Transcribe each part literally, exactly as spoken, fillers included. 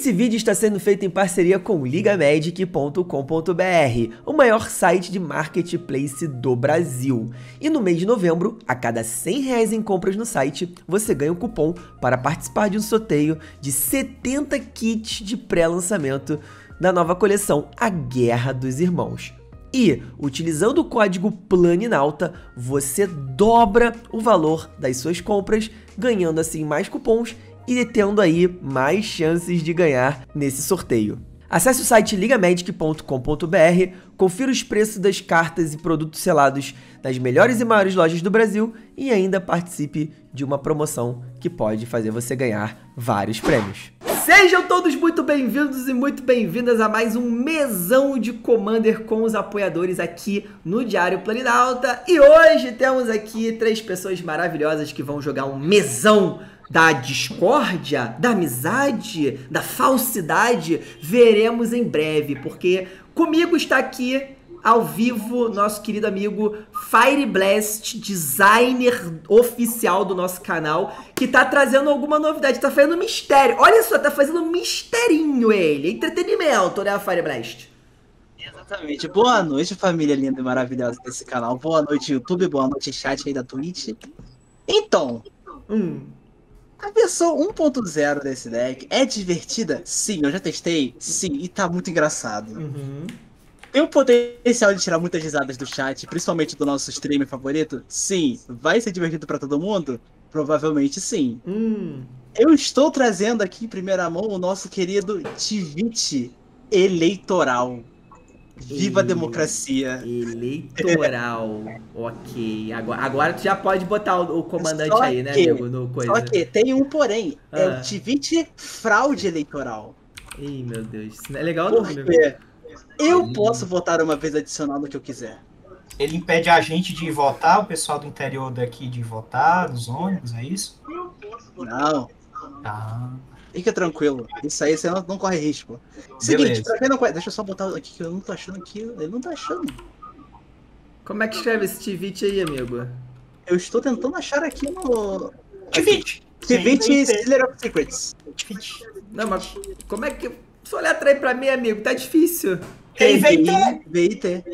Esse vídeo está sendo feito em parceria com liga magic ponto com ponto br, o maior site de marketplace do Brasil. E no mês de novembro, a cada cem reais em compras no site, você ganha um cupom para participar de um sorteio de setenta kits de pré-lançamento da nova coleção A Guerra dos Irmãos. E, utilizando o código PLANINAUTA, você dobra o valor das suas compras, ganhando assim mais cupons e tendo aí mais chances de ganhar nesse sorteio. Acesse o site liga magic ponto com ponto br, confira os preços das cartas e produtos selados das melhores e maiores lojas do Brasil e ainda participe de uma promoção que pode fazer você ganhar vários prêmios. Sejam todos muito bem-vindos e muito bem-vindas a mais um mesão de Commander com os apoiadores aqui no Diário Planinauta. E hoje temos aqui três pessoas maravilhosas que vão jogar um mesão da discórdia, da amizade, da falsidade. Veremos em breve, porque comigo está aqui ao vivo nosso querido amigo Fireblast, designer oficial do nosso canal, que tá trazendo alguma novidade, tá fazendo mistério. Olha só, tá fazendo misterinho ele, entretenimento, né, Fireblast? Exatamente. Boa noite, família linda e maravilhosa desse canal. Boa noite, YouTube, boa noite, chat aí da Twitch. Então, Hum... a versão um ponto zero desse deck é divertida? Sim, eu já testei. Sim, e tá muito engraçado. Uhum. Tem o potencial de tirar muitas risadas do chat, principalmente do nosso streamer favorito? Sim. Vai ser divertido pra todo mundo? Provavelmente sim. Hum. Eu estou trazendo aqui em primeira mão o nosso querido Tivit eleitoral. Viva a democracia. Eleitoral. Ok. Agora, agora tu já pode botar o, o comandante Só aí, né, que- amigo? No coisa. Só que tem um porém. É Ah. o Tivit fraude eleitoral. Ih, meu Deus. Isso não é legal não, meu. Porque eu posso votar uma vez adicional no que eu quiser. Ele impede a gente de votar, o pessoal do interior daqui de votar, dos ônibus, é isso? Não, Tá. fica tranquilo. Isso aí você não, não corre risco. Seguinte, Beleza. pra quem não conhece, deixa eu só botar aqui que eu não tô achando aqui. Ele não tá achando. Como é que escreve esse Tivit aí, amigo? Eu estou tentando achar aqui no. Tivit! Tivit Sem Sealer of Secrets. Tivit. Não, mas como é que... Só olha atrás pra mim, amigo. Tá difícil. Ele veio ter. V I T.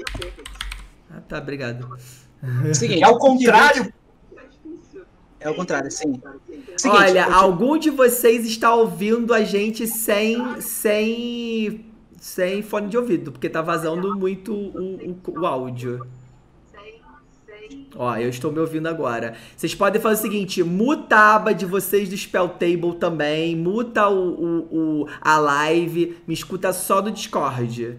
Ah, tá. Obrigado. Seguinte, É ao contrário. É o contrário, sim. Seguinte, Olha, eu- algum de vocês está ouvindo a gente sem, sem, sem fone de ouvido, porque tá vazando muito o, o, o áudio. Ó, eu estou me ouvindo agora. Vocês podem fazer o seguinte, muta a aba de vocês do Spell Table também, muta o, o, o- a live, me escuta só do Discord.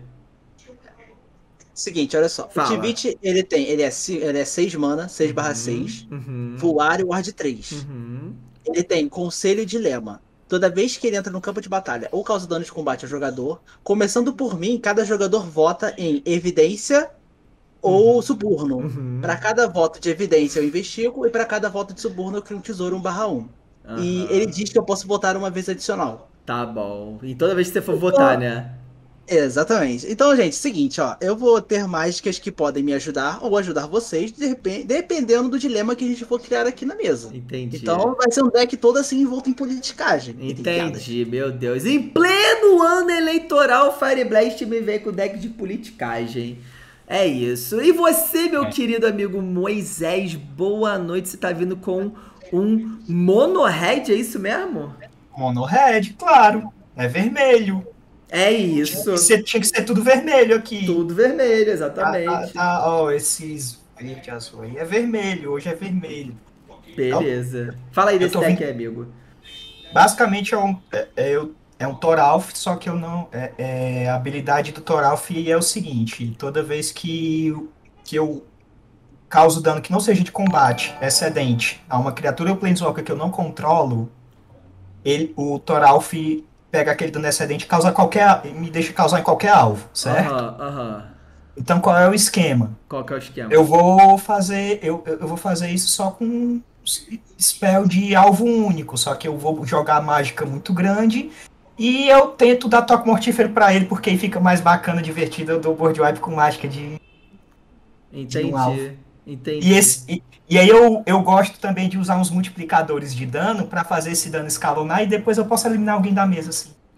Seguinte, olha só. Fala. O Tivit, ele tem, ele é, ci- ele é seis mana, seis barra seis, Uhum, voar e ward três. uhum. Ele tem conselho e dilema. Toda vez que ele entra no campo de batalha ou causa dano de combate ao jogador, começando por mim, cada jogador vota em evidência ou suborno. Uhum. Para cada voto de evidência eu investigo e para cada voto de suborno eu crio um tesouro um barra um. E Aham. ele diz que eu posso votar uma vez adicional. Tá bom. E toda vez que você for votar, né? Exatamente. Então, gente, seguinte, ó, eu vou ter mágicas que podem me ajudar ou ajudar vocês, de repente, dependendo do dilema que a gente for criar aqui na mesa. Entendi. Então vai ser um deck todo assim envolto em politicagem. entendeu? Entendi, meu Deus. Em pleno ano eleitoral, Fireblast me veio com deck de politicagem. É isso. E você, meu querido amigo Moisés, boa noite. Você tá vindo com um mono-red, é isso mesmo? Mono red, claro. É vermelho. É Tinha isso. que ser, tinha que ser tudo vermelho aqui. Tudo vermelho, Tá, tá, exatamente. tá, ó, esses verde e azul aí é vermelho, hoje é vermelho. Beleza. Fala aí Eu desse tô deck vendo- aí, amigo. Basicamente é um, é, é, eu- é um Thoralf, só que eu não. É, é, a habilidade do Thoralf é o seguinte: toda vez que, que eu causo dano que não seja de combate, excedente, a uma criatura ou planeswalker que eu não controlo, ele, o Thoralf pega aquele dano excedente e causa qualquer, me deixa causar em qualquer alvo, certo? Aham, aham. Então qual é o esquema? Qual que é o esquema? Eu vou fazer, eu, eu vou fazer isso só com spell de alvo único, só que eu vou jogar mágica muito grande e eu tento dar toque mortífero pra ele, porque aí fica mais bacana, divertido. Eu dou board wipe com mágica de... Entendi. um alvo. Entendi. E, esse, e, e aí eu, eu gosto também de usar uns multiplicadores de dano pra fazer esse dano escalonar e depois eu posso eliminar alguém da mesa, assim.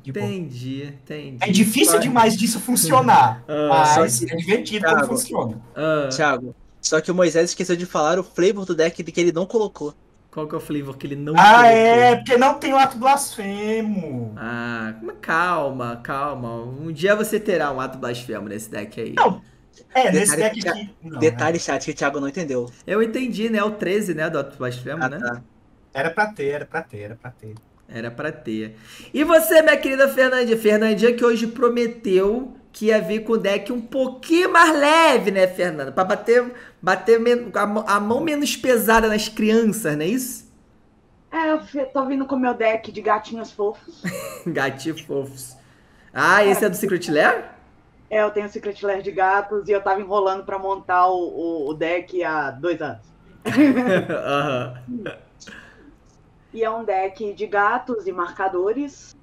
de boa. Entendi, entendi. É difícil Vai. demais disso funcionar, Ah, mas só que- é divertido Thiago. como funciona. ah, Thiago, só que o Moisés esqueceu de falar o flavor do deck que ele não colocou. qual que é o flavor que ele não Ah, colocou? é, porque não tem o ato blasfemo. Ah, mas calma, calma. Um dia você terá um ato blasfemo nesse deck aí. Não, é, nesse Detalhe deck que- aqui. Não, Detalhe, chat, que o Thiago não entendeu. Eu entendi, né? O treze, né? Do ato blasfemo, Ah, né? tá. é. Era pra ter, era pra ter, era pra ter. Era pra ter. E você, minha querida Fernandinha? Fernandinha que hoje prometeu que ia vir com o deck um pouquinho mais leve, né, Fernanda? Pra bater, bater men- a, mão- a mão menos pesada nas crianças, não é isso? É, eu fi- tô vindo com o meu deck de gatinhos fofos. Gatinho fofos. Ah, esse é do Secret Lair? É, eu tenho Secret Lair de gatos e eu tava enrolando pra montar o, o, o deck há dois anos. Aham. E é um deck de gatos e marcadores.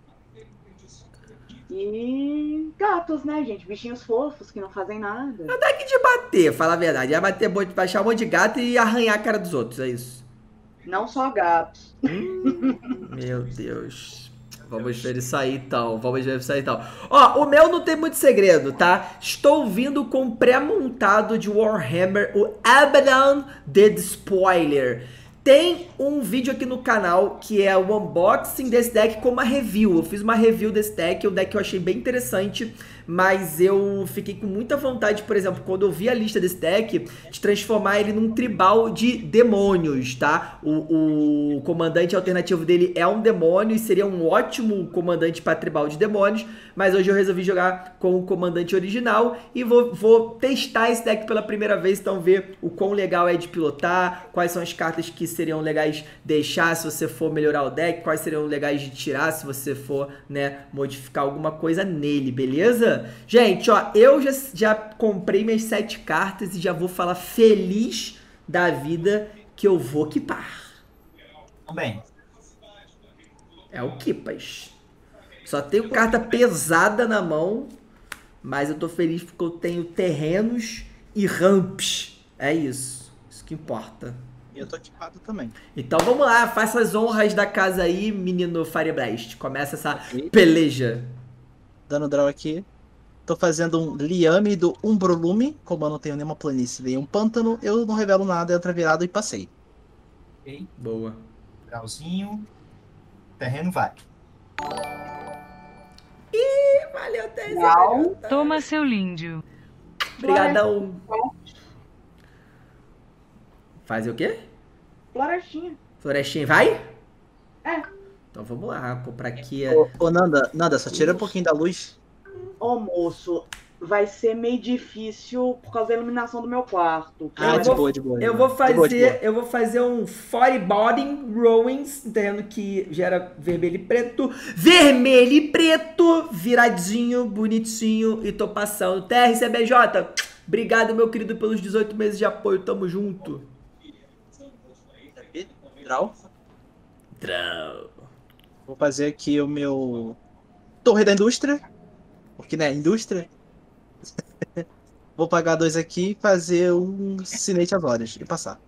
E gatos, né, gente? Bichinhos fofos que não fazem nada. É um deck de bater, fala a verdade. É bater, baixar um monte de gato e arranhar a cara dos outros, é isso. Não só gatos. Meu Deus. Vamos ver isso aí então. Vamos ver isso aí então. Ó, o meu não tem muito segredo, tá? Estou vindo com pré-montado de Warhammer, o Abaddon The Spoiler. Tem um vídeo aqui no canal que é o unboxing desse deck com uma review. Eu fiz uma review desse deck, um deck que eu achei bem interessante, mas eu fiquei com muita vontade, por exemplo, quando eu vi a lista desse deck, de transformar ele num tribal de demônios, tá? O, o comandante alternativo dele é um demônio e seria um ótimo comandante para tribal de demônios, mas hoje eu resolvi jogar com o comandante original e vou, vou testar esse deck pela primeira vez, então ver o quão legal é de pilotar, quais são as cartas que seriam legais deixar se você for melhorar o deck, quais seriam legais de tirar se você for, né, modificar alguma coisa nele, beleza? Gente, ó, eu já, já comprei minhas sete cartas e já vou falar feliz da vida que eu vou equipar. Também. É o Kipas. Só tenho carta pesada na mão, mas eu tô feliz porque eu tenho terrenos e ramps. É isso. Isso que importa. Eu tô equipado também. Então vamos lá, faça as honras da casa aí, menino Fireblast. Começa essa Ok. peleja. Dando draw aqui. Tô fazendo um Liame do Umbrolume. Como eu não tenho nenhuma planície nem um pântano, eu não revelo nada, entra virado e passei. Ok, Boa. grauzinho. Terreno vai. Valeu, Tese. Não. Toma seu líndio. Obrigadão. Fazer o quê? Florestinha. Florestinha, vai? É. Então vamos lá, comprar aqui. Ô, ô Nanda, Nanda, só tira um pouquinho da luz. Ô, moço, vai ser meio difícil por causa da iluminação do meu quarto. Ah, Eu de vou- boa, de boa. de Eu boa. vou De boa, de boa. fazer, eu vou fazer um Foreboarding Ruins, um terreno que gera vermelho e preto. Vermelho e preto, viradinho, bonitinho, e tô passando. T R C B J, obrigado, meu querido, pelos dezoito meses de apoio, tamo junto. Draw. Draw. Vou fazer aqui o meu Torre da Indústria. Porque, né, indústria. Vou pagar dois aqui e fazer um Sinete às horas e passar.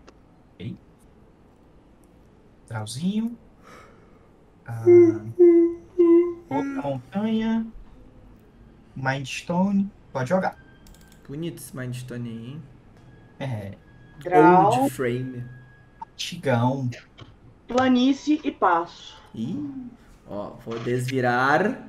Grauzinho. Ah, outra montanha. Mindstone. Pode jogar. Bonito esse Mindstone aí, hein? É. Draw, Old Frame. Tigão. planície e passo. Ih, ó, vou desvirar.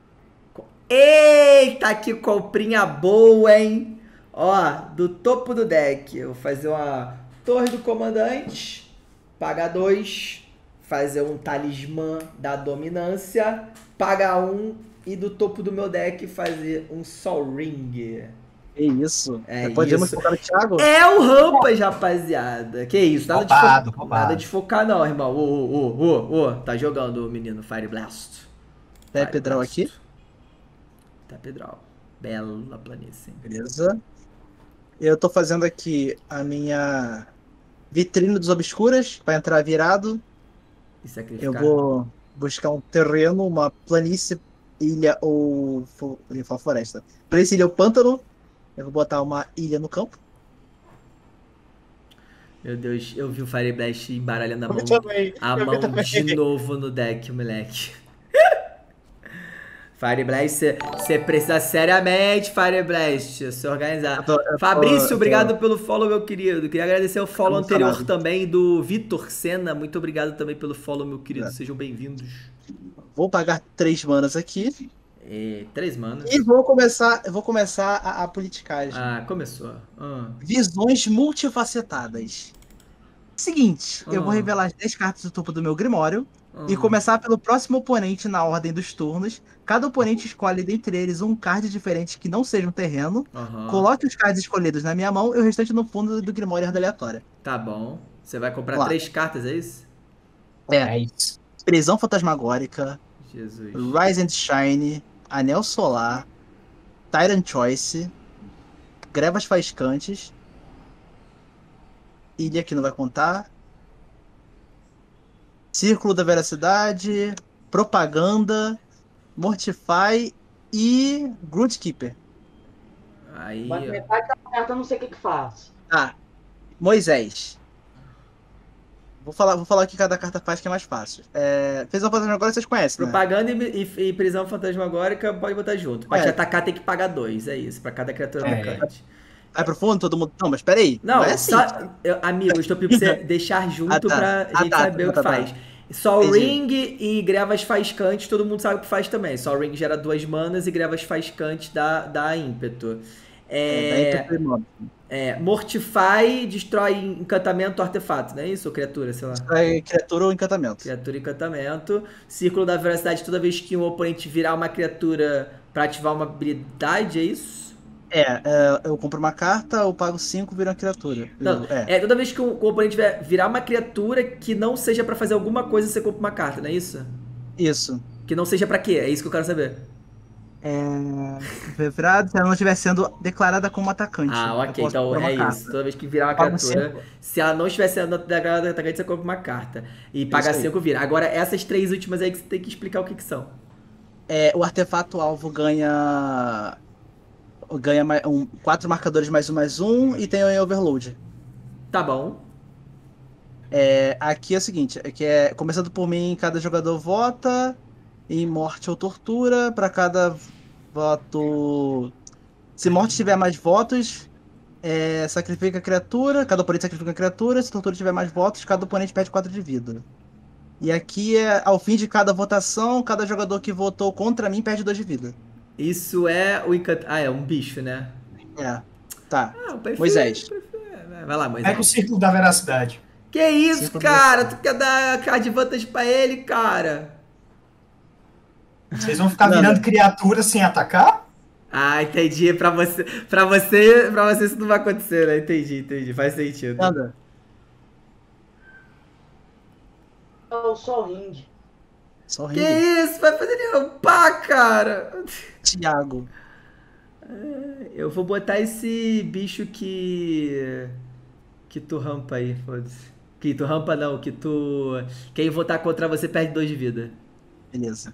Eita, que comprinha boa, hein? Ó, do topo do deck, eu vou fazer uma torre do comandante, pagar dois, fazer um talismã da dominância, pagar um, e do topo do meu deck fazer um Sol Ring. É isso. É Podemos isso. focar no Thiago? É o Rampas, rapaziada. Que isso, nada de Roubado, focar. roubado. Nada de focar não, irmão. Ô, ô, ô, ô, ô, tá jogando o menino Fire Blast. Tap draw aqui. Tap draw. Bela planície. Beleza. Eu tô fazendo aqui a minha vitrine dos obscuras para entrar virado. E sacrificar. Eu vou buscar um terreno, uma planície, ilha ou fo- eu ia falar floresta. Planície, ilha ou pântano. Eu vou botar uma ilha no campo. Meu Deus, eu vi o Fire Blast embaralhando a mão, também. a eu mão também. de novo no deck, moleque. Fire Blast, você precisa seriamente, Fire Blast, se organizar. Eu tô- eu tô- Fabrício, eu tô- obrigado pelo follow, meu querido. Queria agradecer o follow anterior emocionado. também do Vitor Senna. Muito obrigado também pelo follow, meu querido. É. Sejam bem-vindos. Vou pagar três manas aqui É, três manos. e vou começar, eu vou começar a, a politicagem. Ah, começou. Ah, Visões multifacetadas. Seguinte, eu vou Ah. revelar as dez cartas do topo do meu Grimório e ah. começar pelo próximo oponente na ordem dos turnos. Cada oponente escolhe dentre eles um card diferente que não seja um terreno. Aham. Coloque os cards escolhidos na minha mão e o restante no fundo do Grimório em ordem aleatória. Tá bom. Você vai comprar Vamos lá. três cartas, é isso? É isso. Prisão Fantasmagórica, Jesus. Rise and Shine, Anel Solar, Tyrant Choice, Grevas Faiscantes, Ilha que não vai contar, Círculo da Veracidade, Propaganda, Mortify e Grootkeeper. Aí, Mas ó. metade da carta eu não sei o que que faz. Ah, Moisés. Vou falar, vou falar o que cada carta faz que é mais fácil. É, fez a fantasma agora, vocês conhecem, né? Propaganda e, e- e prisão fantasmagórica pode botar junto. Pra É. te atacar tem que pagar dois, é isso. Pra cada criatura É. atacante. Vai pro fundo, todo mundo. Não, mas peraí. Não, é assim. só, eu, amigo, eu estou pedindo pra você deixar junto Ah, tá. pra Ah, gente tá, saber tá, o que tá, tá. faz. Sol Entendi. Ring e Grevas Faiscantes, todo mundo sabe o que faz também. Sol Ring gera duas manas e Grevas Faiscantes dá, dá ímpeto. É, É, daí pro mob. é, Mortify destrói encantamento ou artefato, não é isso? Ou criatura, sei lá. É criatura ou encantamento. Criatura e encantamento. Círculo da Veracidade, toda vez que um oponente virar uma criatura pra ativar uma habilidade, é isso? É, é, eu compro uma carta, eu pago cinco, vira uma criatura. Não, Eu- é. é toda vez que o, o oponente vier- virar uma criatura que não seja pra fazer alguma coisa, você compra uma carta, não é isso? Isso. Que não seja pra quê? É isso que eu quero saber. É. Virado, se ela não estiver sendo declarada como atacante. Ah, Eu ok, posso então comprar uma é carta. isso. Toda vez que virar uma Pago criatura, cinco. se ela não estiver sendo declarada como atacante, você compra uma carta. E paga aí. cinco vira. Agora, essas três últimas aí que você tem que explicar o que que são. É, o artefato alvo ganha. Ganha mais, um, quatro marcadores mais um mais um e tem o overload. Tá bom. É, aqui é o seguinte, é que é começando por mim, cada jogador vota em morte ou tortura. Para cada voto, se morte tiver mais votos, é, sacrifica a criatura. Cada oponente sacrifica a criatura. Se tortura tiver mais votos, cada oponente perde quatro de vida. E aqui é ao fim de cada votação, cada jogador que votou contra mim perde dois de vida. Isso é o encanto. Ah, é um bicho, né? É, tá. Ah, eu prefiro, Moisés. prefiro- Vai lá, Moisés. Pega o círculo da veracidade. Que isso, Cinco cara? Tu quer dar card vantagem pra ele, cara? Vocês vão ficar Nada. virando criatura sem atacar? Ah, entendi. Pra você, pra você, pra você isso não vai acontecer, né? Entendi, entendi. Faz sentido. Anda. É o Sol Ring. Só Que ringue. isso? Vai fazer ele rampar, cara? Thiago. Eu vou botar esse bicho que... Que tu rampa aí, foda-se. Que tu rampa não, que tu... Quem votar contra você perde dois de vida. Beleza.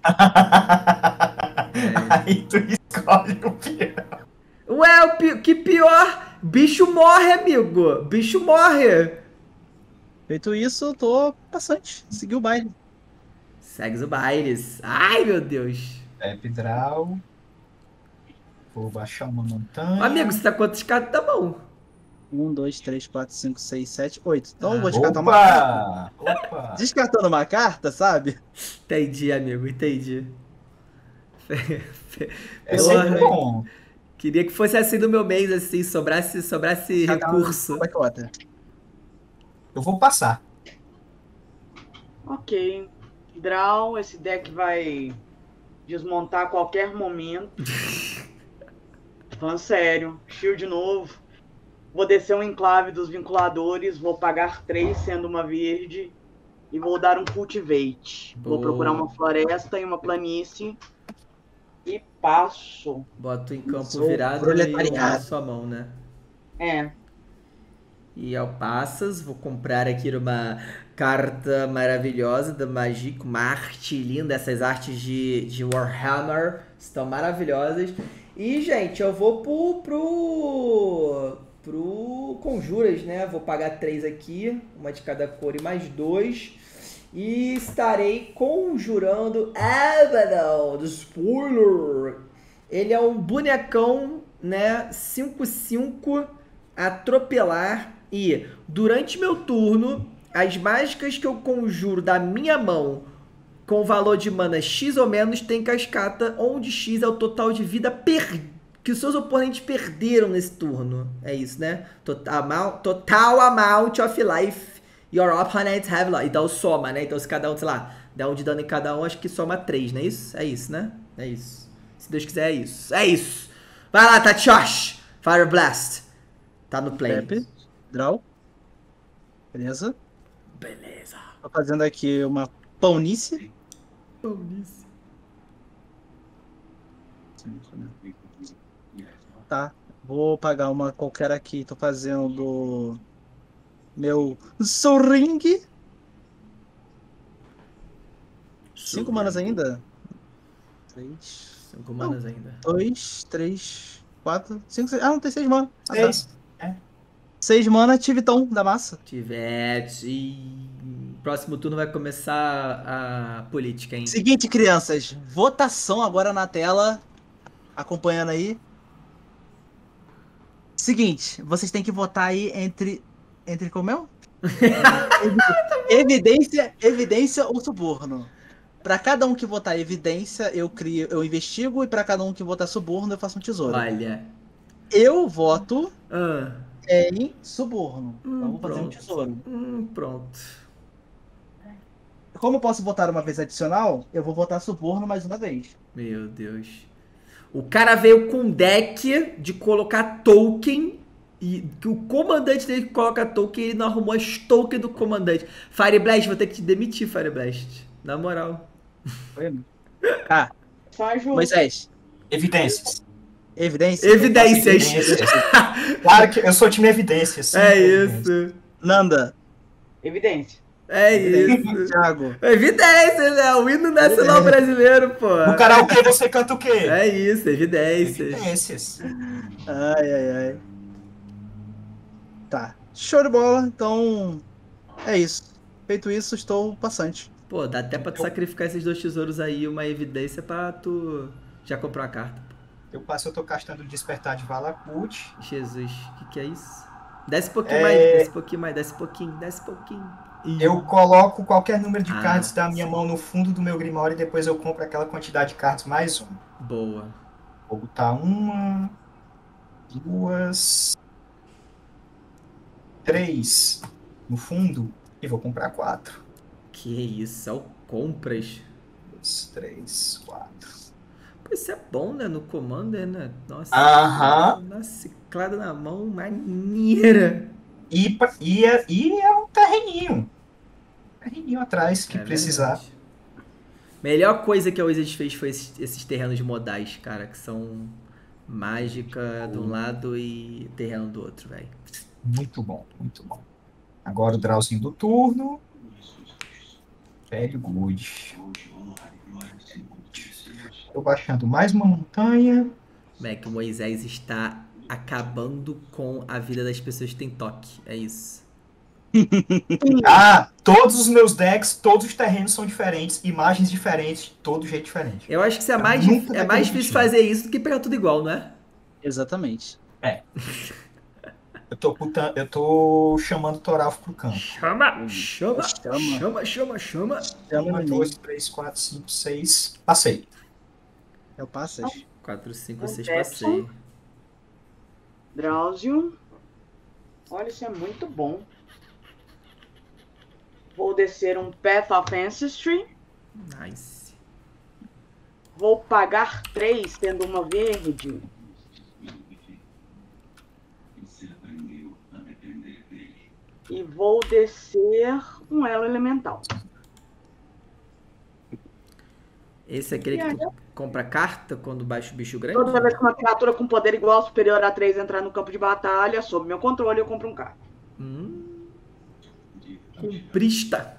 Aí tu escolhe o pior. Ué, o pi- que pior! Bicho morre, amigo! Bicho morre! Feito isso, eu tô passante. Segui o baile. Segue o Baires. Ai, meu Deus. Epidrau. Vou baixar uma montanha. Amigo, você tá quantos cartas tá bom? Um, dois, três, quatro, cinco, seis, sete, oito. Então eu Ah, vou descartar uma carta. Opa! Opa! Descartando uma carta, sabe? Entendi, amigo, entendi. É Porra, sempre bom. queria que fosse assim no meu mês, assim, sobrasse, sobrasse Cada um recurso. vai com a outra. Eu vou passar. Ok. Draw, esse deck vai desmontar a qualquer momento. Falando sério. Shield novo. Vou descer um enclave dos vinculadores. Vou pagar três, sendo uma verde. E vou dar um cultivate. Vou Boa. procurar uma floresta e uma planície. E passo. Boto em campo Sou virado e proletariado. eu sua mão, né? É. E ao passas, vou comprar aqui uma carta maravilhosa da Magic, uma arte linda. Essas artes de, de Warhammer estão maravilhosas. E, gente, eu vou pro, pro, pro Conjuras, né? Vou pagar três aqui, uma de cada cor e mais dois. E estarei conjurando Abaddon, do spoiler. Ele é um bonecão, né, cinco cinco, atropelar. E durante meu turno, as mágicas que eu conjuro da minha mão com valor de mana X ou menos tem cascata, onde X é o total de vida per... que os seus oponentes perderam nesse turno. É isso, né? Total amount, total amount of life your opponents have lost. Então soma, né? Então se cada um, sei lá, dá um de dano em cada um, acho que soma três, não é isso? É isso, né? É isso. Se Deus quiser, é isso. É isso. Vai lá, Tachiosh. Fire Blast. Tá no play. Pepe, draw. Beleza. Beleza. Tô fazendo aqui uma paunice. Paunice. Tá. Vou pagar uma qualquer aqui. Tô fazendo meu Soul-Ring. Cinco manas ainda? Três. Cinco manas ainda. Dois, três, quatro, cinco, seis. Ah, não tem seis mana. Ah, tá. Seis. É. Seis mana, Tiviton da massa. Tivete. Próximo turno vai começar a política, hein? Seguinte, crianças. Votação agora na tela. Acompanhando aí. Seguinte, vocês têm que votar aí entre. Entre como é? Evidência, evidência ou suborno. Pra cada um que votar evidência, eu crio, eu investigo, e pra cada um que votar suborno, eu faço um tesouro. Olha. Eu voto Ah. em suborno. Hum, então vou fazer um pronto. tesouro. Hum, pronto. Como eu posso votar uma vez adicional, eu vou votar suborno mais uma vez. Meu Deus. O cara veio com um deck de colocar token. E que o comandante dele que coloca token, ele não arrumou as tokens do comandante. Fire Blast, vou ter que te demitir, Fire Blast. Na moral. Foi? Ah, Só ajuda. Moisés. Evidências. Evidência? Evidências. Evidências. Claro que eu sou time evidências. É Evidências. isso. Nanda. Evidência. É isso. Thiago. Evidências, né? O hino nacional brasileiro, pô. No karaokê você canta o quê? É isso, evidências. Evidências. Ai, ai, ai. Tá. Show de bola. Então, é isso. Feito isso, estou passante. Pô, dá até pra tu sacrificar esses dois tesouros aí, uma evidência pra tu já comprar uma carta. Eu passo, eu tô castando o Despertar de Valakut. Jesus, o que, que é isso? Desce um pouquinho É... mais, desce um pouquinho mais, desce um pouquinho, desce um pouquinho. Ih. Eu coloco qualquer número de Ah, cards da minha sim. mão no fundo do meu Grimório e depois eu compro aquela quantidade de cards mais um. Boa. Vou botar uma, duas, três no fundo e vou comprar quatro. Que isso, é o compras. Dois, três, quatro. Pô, isso é bom, né? No Commander, né? Nossa. Aham. Uma ciclada na mão maneira. E, pa- e, é, e é um terreninho. Terreninho atrás que É precisar. verdade. Melhor coisa que a Wizards fez foi esses, esses terrenos modais, cara, que são mágica de um lado e terreno do outro, velho. Muito bom, muito bom. Agora o drawzinho do turno. Velho good. Tô baixando mais uma montanha. Mac, o Moisés está acabando com a vida das pessoas que têm toque. É isso. Ah, todos os meus decks, todos os terrenos são diferentes, imagens diferentes, todo jeito diferente. Eu acho que isso é Eu mais, nunca dif- é vai mais ter difícil repetido. fazer isso do que pegar tudo igual, não é? Exatamente. Eu tô, puta- eu tô chamando o Toralf pro campo. Chama, chama, Chama. chama, chama, chama. Chama Uma, no dois, ninho. três, quatro, cinco, seis. Passei. É o passage. quatro, cinco, Um seis, Pepsi. passei. Drauzio. Olha, isso é muito bom. Vou descer um Path of Ancestry. Nice. Vou pagar três, tendo uma verde. E vou descer um elo elemental. Esse é aquele que tu compra carta quando baixa o bicho grande? Toda vez que uma criatura com poder igual ou superior a três entrar no campo de batalha, sob meu controle, eu compro um carta. Hum. Cumprista.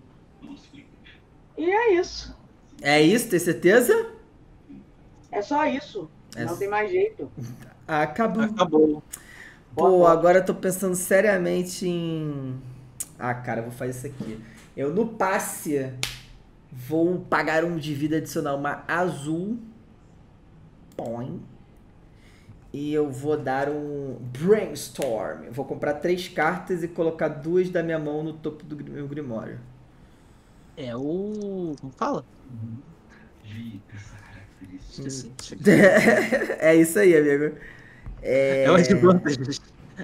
E é isso. É isso, tem certeza? É só isso. É Não s- tem mais jeito. Acabou. Acabou. Pô, agora eu tô pensando seriamente em... Ah, cara, eu vou fazer isso aqui. Eu no passe vou pagar um de vida adicional, uma azul. Põe. E eu vou dar um Brainstorm. Vou comprar três cartas e colocar duas da minha mão no topo do meu Grimório. É o... Como fala? Esqueci. É isso aí, amigo. É, é o editor deles.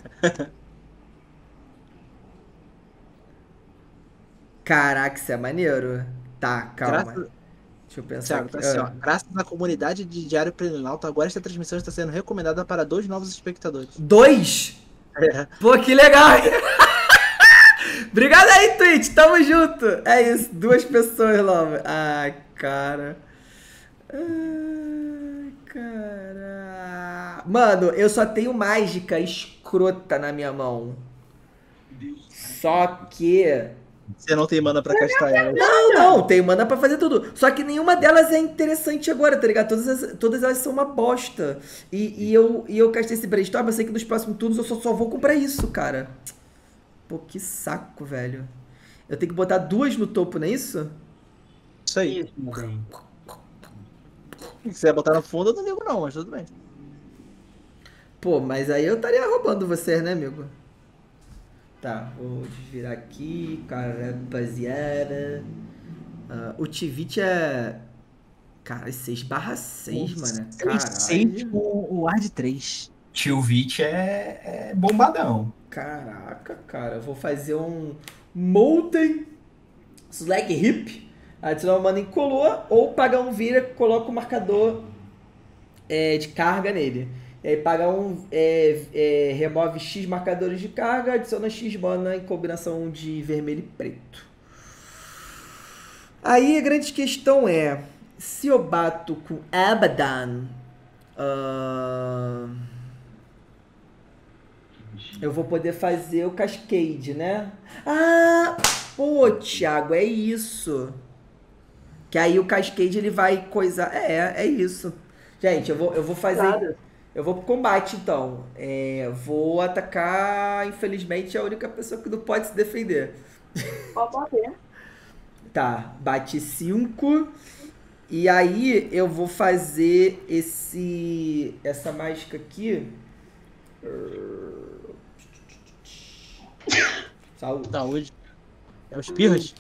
Caraca, isso é maneiro. Tá, calma. Graças... Deixa eu pensar Thiago, aqui. tá assim, ó, Ah. graças à comunidade de Diário Planalto, agora esta transmissão está sendo recomendada para dois novos espectadores. Dois? É. Pô, que legal! Obrigado aí, Twitch. Tamo junto. É isso, duas pessoas novas. Ai, cara. Ai, cara. Mano, eu só tenho mágica escrota na minha mão. Só que... Você não tem mana pra castar ela. Não, não, tem mana pra fazer tudo. Só que nenhuma delas é interessante agora, tá ligado? Todas, as, todas elas são uma bosta. E, e, eu, e eu castei esse brainstorm, eu sei que nos próximos turnos eu só, só vou comprar isso, cara. Pô, que saco, velho. Eu tenho que botar duas no topo, não é isso? Isso aí. Isso, meu bem. Se você botar no fundo, eu não ligo não, mas tudo bem. Pô, mas aí eu estaria roubando vocês, né, amigo? Tá, vou desvirar aqui, cara, rapaziada. Uh, o Tivit é... Cara, seis barra seis, mano. seis Caralho. com o ar de três. Tio Vit é, é bombadão. Caraca, cara. Eu vou fazer um Molten Slag Hip. Adicionar uma mana incolor. Ou pagar um vira, coloca o marcador é, de carga nele. E aí paga um, é, é, remove X marcadores de carga, adiciona X mana em combinação de vermelho e preto. Aí a grande questão é, se eu bato com Abaddon, uh, eu vou poder fazer o Cascade, né? Ah, pô, Thiago, é isso. Que aí o Cascade ele vai coisar... É, é isso. Gente, eu vou, eu vou fazer... Nada. Eu vou pro combate, então. É, vou atacar, infelizmente, a única pessoa que não pode se defender. Pode bater. Tá, bate cinco. E aí eu vou fazer esse essa mágica aqui. Saúde. Saúde. É os pirras?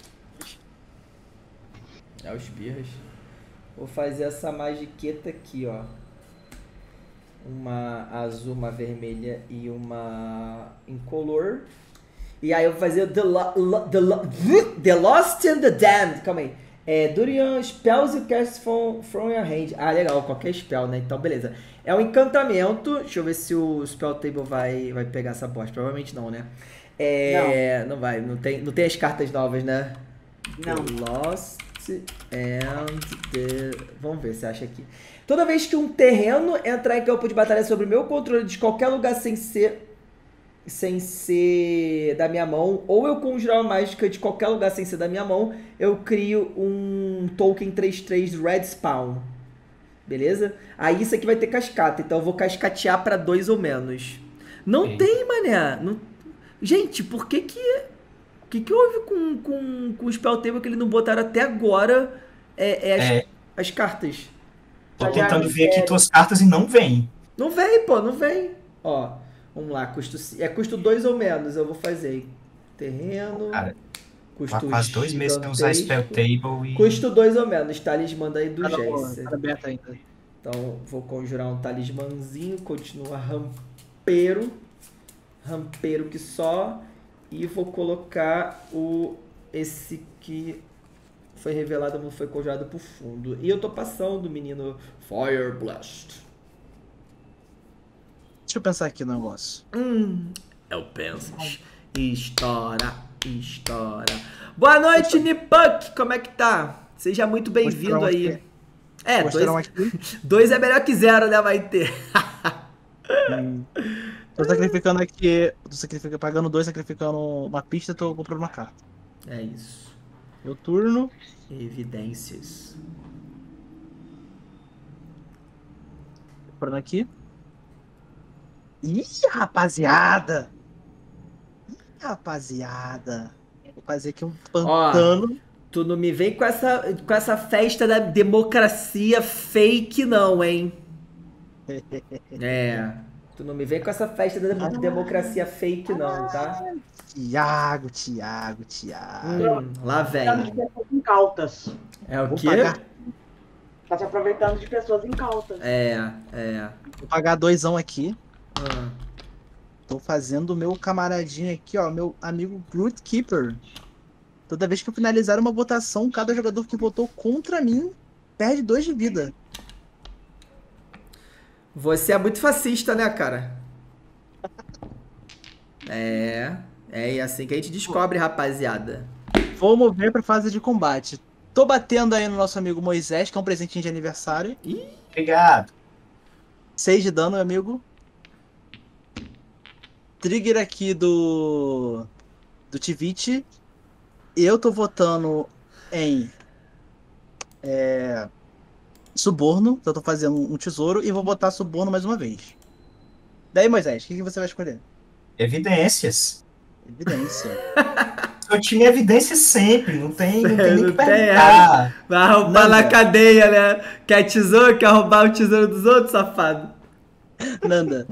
É os birras. Vou fazer essa magiqueta aqui, ó. Uma azul, uma vermelha e uma incolor. E aí eu vou fazer The, Lo Lo the, Lo the Lost and the Damned. Calma aí. É, Durian spells you cast from, from your hand. Ah, legal, qualquer spell, né? Então, beleza. É um encantamento. Deixa eu ver se o spell table vai, vai pegar essa bosta. Provavelmente não, né? É, não. não vai, não tem, não tem as cartas novas, né? Não. The Lost and the... Vamos ver se acha aqui. Toda vez que um terreno entrar em campo de batalha sobre o meu controle de qualquer lugar sem ser sem ser da minha mão, ou eu conjurar uma mágica de qualquer lugar sem ser da minha mão, eu crio um token três três Red Spawn. Beleza? Aí isso aqui vai ter cascata, então eu vou cascatear pra dois ou menos. Não Ei. tem, mané. Não... Gente, por que que... O que que houve com, com, com o Spell Table que eles não botaram até agora é, é as, É. as cartas? Tô Já tentando vi, ver aqui é. tuas cartas e não vem. Não vem, pô, não vem. Ó, vamos lá, custo, é custo dois ou menos, eu vou fazer. Terreno, Cara, custo há quase dois meses sem usar Spell gigantesco. Table e... Custo dois ou menos, talismã daí do Ah, não, Jace. tá aberto ainda. Então, vou conjurar um talismãzinho, continua rampeiro. Rampeiro que só. E vou colocar o esse que foi revelado, não foi conjurado pro fundo. E eu tô passando, menino, Fire Blast. Deixa eu pensar aqui no negócio. Hum, eu penso. Estoura, estoura. Boa noite, Nipuck, como é que tá? Seja muito bem-vindo aí. É, dois, Mostraram aqui. dois é melhor que zero, né? Vai ter. Hum. Tô sacrificando aqui. Tô sacrificando, pagando dois, sacrificando uma pista, tô comprando uma carta. É isso. Meu turno. Evidências. Comprando aqui. Ih, rapaziada! Ih, rapaziada! fazer aqui um pantano. Ó, tu não me vem com essa, com essa festa da democracia fake, não, hein? É. Tu não me vem com essa festa da dem- democracia fake, não, tá? Tiago, Tiago, Tiago. Hum, lá Aproveitando de vem. pessoas incautas. É o Vou quê? pagar. Tá se aproveitando de pessoas incautas. É, é. Vou pagar doisão aqui. Ah, Tô fazendo o meu camaradinho aqui, ó. Meu amigo Groot Keeper. Toda vez que eu finalizar uma votação, cada jogador que votou contra mim perde dois de vida. Você é muito fascista, né, cara? É. É assim que a gente descobre, rapaziada. Vou mover pra fase de combate. Tô batendo aí no nosso amigo Moisés, que é um presentinho de aniversário. Ih, Obrigado. seis de dano, meu amigo. Trigger aqui do. Do Tivit. Eu tô votando em. É. Suborno. Então eu tô fazendo um tesouro e vou botar suborno mais uma vez. Daí, Moisés, o que, que você vai escolher? Evidências. Evidência. Eu tinha evidência sempre, não tem, não tem nem Não que tem perguntar. vai roubar Nanda. na cadeia, né? Quer tesouro? Quer roubar o tesouro dos outros, safado? Nanda.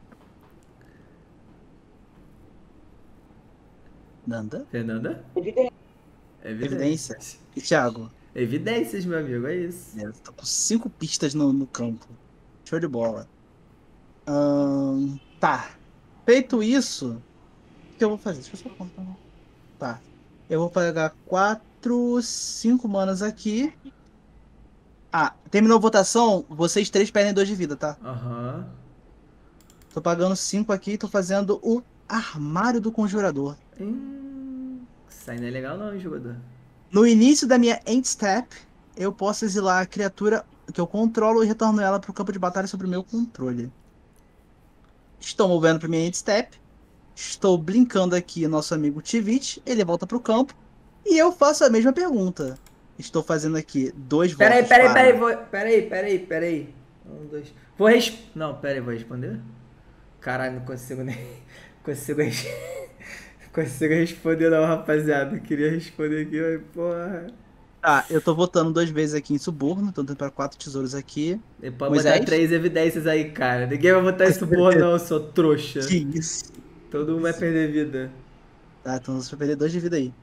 Nanda? Fernanda? Evidente. Evidência. E Thiago? Evidências, meu amigo, é isso. É, tô com cinco pistas no, no campo. Show de bola. Ahn, tá. Feito isso, o que eu vou fazer? Deixa eu só contar. Tá. Eu vou pagar quatro, cinco manas aqui. Ah, terminou a votação, vocês três perdem dois de vida, tá? Aham. Tô pagando cinco aqui e tô fazendo o Armário do Conjurador. Hum, isso aí não é legal não, hein, jogador. No início da minha end step, eu posso exilar a criatura que eu controlo e retorno ela pro campo de batalha sob o meu controle. Estou movendo para minha end step. Estou blinkando aqui nosso amigo Tivit. Ele volta pro campo. E eu faço a mesma pergunta. Estou fazendo aqui dois Peraí, votos peraí, para... peraí, vou... peraí, peraí, peraí. Um, dois... Vou res... Não, peraí, vou responder? Caralho, não consigo nem... Consigo res... Consigo responder não, rapaziada. Queria responder aqui, mas porra... Tá, eu tô votando duas vezes aqui em suborno. Tô tentando para quatro tesouros aqui. E pode Moisés? botar três evidências aí, cara. Ninguém vai botar isso boa não, seu trouxa. Que isso? Todo mundo vai perder vida. Tá, então você vai perder dois de vida aí.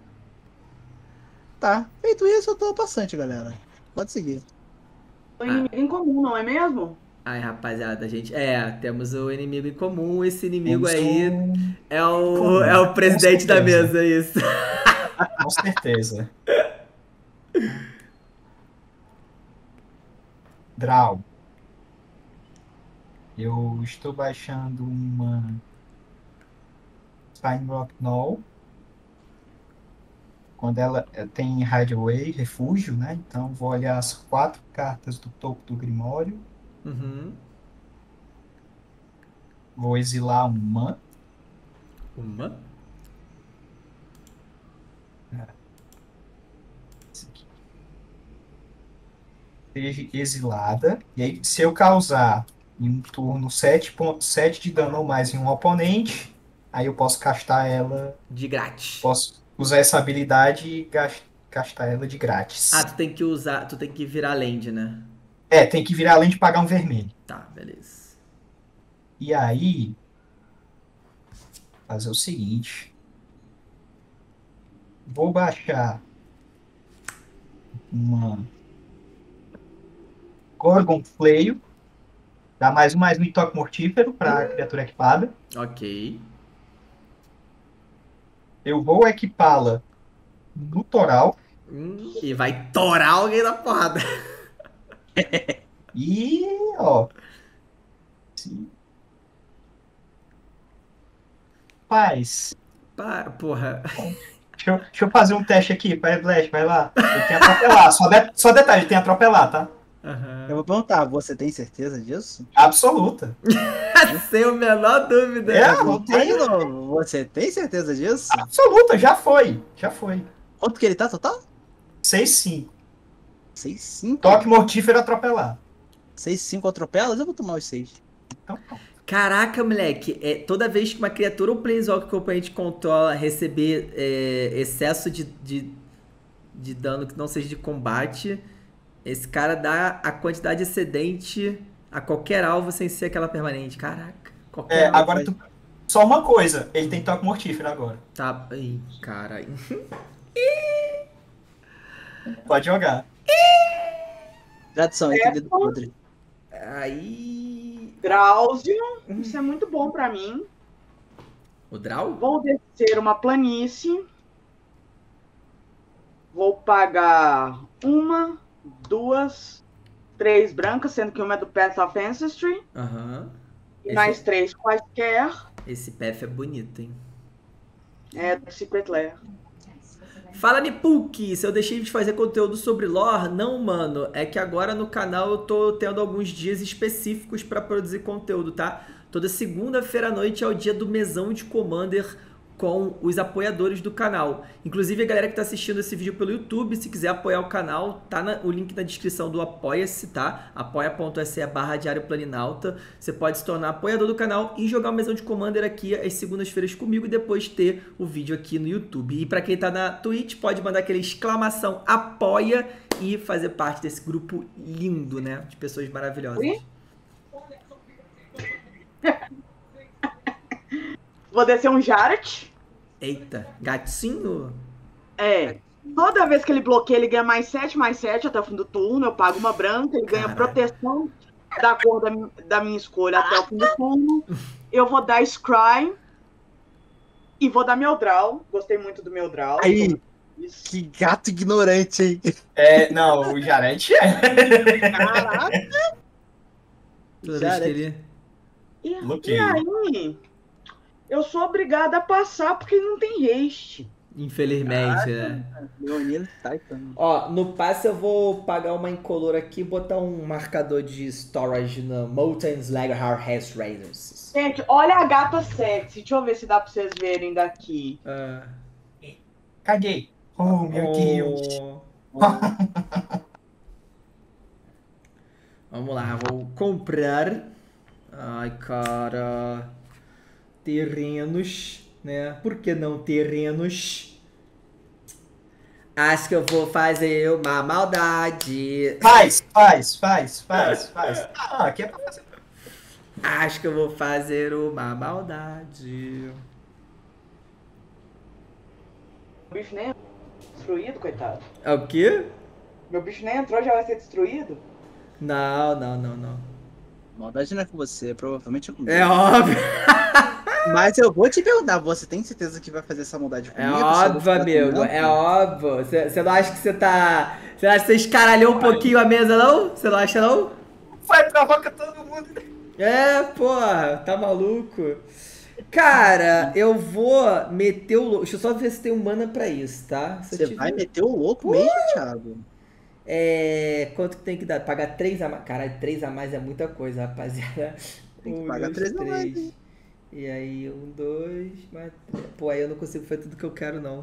Tá, feito isso, eu tô passante, galera. Pode seguir. O inimigo em comum, não é mesmo? Ai, rapaziada, a gente... É, temos o inimigo em comum. Esse inimigo Temos aí um- é o, comum, é o presidente com da certeza. mesa, isso. Com certeza. Draw. Eu estou baixando uma Spine Rock Null. Quando ela eh, tem Hideaway, refúgio, né? Então vou olhar as quatro cartas do topo do Grimório. Uhum. Vou exilar uma. Uma? Essa aqui. Seja exilada. E aí, se eu causar em um turno sete ponto sete de dano ou mais em um oponente, aí eu posso castar ela. De grátis. Posso usar essa habilidade e gas- castar ela de grátis. Ah, tu tem que usar... Tu tem que virar land, né? É, tem que virar além de pagar um vermelho. Tá, beleza. E aí, fazer o seguinte. Vou baixar uma Gorgon Flail. Dá mais um mais um em toque mortífero para a criatura equipada. Ok. Eu vou equipá-la no Toral. Hum, e vai torar alguém na porrada. E, ó. Sim. Paz. Pá, porra. Deixa eu, deixa eu fazer um teste aqui, Fire Blast, vai lá. Ele tem atropelar. Só, de, só detalhe, ele tem atropelar, tá? Aham. Eu vou perguntar, você tem certeza disso? Absoluta. Sem a menor dúvida. É, não Perguntar de tem. novo, você tem certeza disso? Absoluta, já foi. Já foi. Quanto que ele tá total? seis cinco. seis cinco? Toque mortífero atropelar. seis cinco atropelas? Eu vou tomar os seis. Então, pronto. Caraca, moleque, é, toda vez que uma criatura ou planeswalker que o oponente controla receber é, excesso de, de, de dano que não seja de combate, esse cara dá a quantidade excedente a qualquer alvo sem ser aquela permanente. Caraca, qualquer É, alvo. agora tu... Só uma coisa, ele tem toque mortífero agora. Tá, ih, caralho. Pode jogar. Tradição, entre dedo podre. Aí... Drauzio, isso é muito bom pra mim. O Draw? Vou descer uma planície. Vou pagar uma, duas, três brancas, sendo que uma é do Path of Ancestry. Aham. E Esse- mais três quaisquer. Esse path é bonito, hein? É do Secret Lair. Fala, Nipuki, se eu deixei de fazer conteúdo sobre lore, não, mano. É que agora no canal eu tô tendo alguns dias específicos pra produzir conteúdo, tá? Toda segunda-feira à noite é o dia do mesão de Commander com os apoiadores do canal. Inclusive, a galera que tá assistindo esse vídeo pelo YouTube, se quiser apoiar o canal, tá na- o link na descrição do Apoia-se, tá? apoia.se barra Diário Planinauta. Você pode se tornar apoiador do canal e jogar o mesão de Commander aqui às segundas-feiras comigo e depois ter o vídeo aqui no YouTube. E pra quem tá na Twitch, pode mandar aquela exclamação apoia e fazer parte desse grupo lindo, né? De pessoas maravilhosas. Oi? Vou descer um Jaret. Eita, gatinho? É. Toda vez que ele bloqueia, ele ganha mais sete, mais sete até o fim do turno. Eu pago uma branca, ele ganha Caralho. proteção da cor da, mi- da minha escolha até o fim do turno. Eu vou dar Scry e vou dar Meldral. Gostei muito do Meldral. Aí, Isso. que gato ignorante, hein? É, não, o Jarete é. Caraca! Toda Já vez que era. ele... E, Bloqueio. e aí, eu sou obrigada a passar porque não tem haste. Infelizmente, né? Leonino Titan. Ó, no passe eu vou pagar uma incolor aqui e botar um marcador de storage na Molten Slagheart Haste Raiders. Gente, olha a gata sexy. Deixa eu ver se dá pra vocês verem daqui. Ah, Caguei. Oh, meu oh. Deus. Vamos lá, vou comprar. Ai, cara. Terrenos, né? Por que não terrenos? Acho que eu vou fazer uma maldade. Faz, faz, faz, faz, faz. Ah, aqui é pra fazer. Acho que eu vou fazer uma maldade. Meu bicho nem entrou. Destruído, coitado. É o quê? Meu bicho nem entrou, já vai ser destruído? Não, não, não, não. Maldade não é com você, provavelmente é comigo. É óbvio. Mas eu vou te perguntar, você tem certeza que vai fazer essa maldade É comigo? Se eu vou óbvio, ficar amigo. com É ela? óbvio. Você não acha que você tá. Você acha que você escaralhou um pouquinho a mesa, não? Você não acha, não? Vai, provoca todo mundo. É, porra, tá maluco? Cara, eu vou meter o louco. Deixa eu só ver se tem um mana pra isso, tá? Se eu Você tiver- vai meter o louco mesmo, Thiago? É. Quanto que tem que dar? Pagar três a mais. Caralho, três a mais é muita coisa, rapaziada. Tem que Um, pagar dois, três a mais, três. hein? E aí, um, dois, mais três. Pô, aí eu não consigo fazer tudo que eu quero, não.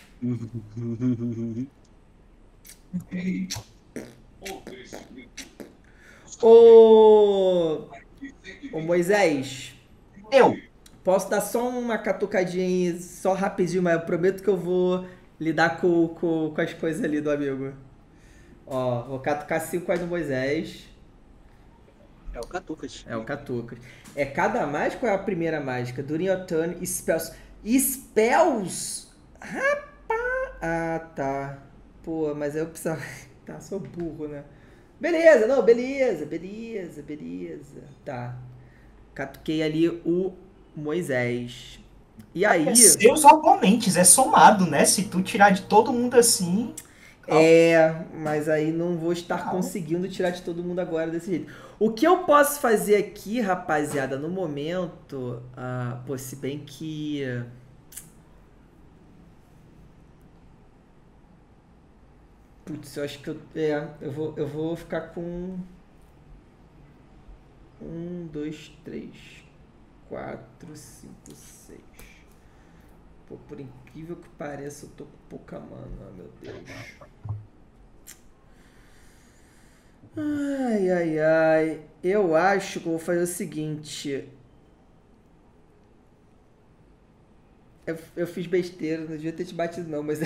Ô. Ô Moisés, Eu. posso dar só uma catucadinha aí, só rapidinho, mas eu prometo que eu vou lidar com, com, com as coisas ali do amigo. Ó, vou catucar cinco aí no Moisés. É o Catucas. É o Catucas. É cada mágica ou é a primeira mágica? During your turn, spells. Spells? Rapaz! Ah, tá. Pô, mas eu precisava... Tá, sou burro, né? Beleza, não, beleza, beleza, beleza. Tá. Catuquei ali o Moisés. E aí... É seus oponentes, é somado, né? Se tu tirar de todo mundo assim. É, mas aí não vou estar Não. conseguindo tirar de todo mundo agora desse jeito. O que eu posso fazer aqui, rapaziada, no momento, ah, pô, se bem que... Putz, eu acho que eu, é, eu vou, eu vou ficar com... Um, dois, três, quatro, cinco, seis. Pô, por incrível que pareça, eu tô com pouca mana, meu Deus. Ai, ai, ai. Eu acho que eu vou fazer o seguinte. Eu, eu fiz besteira, não devia ter te batido não, mas...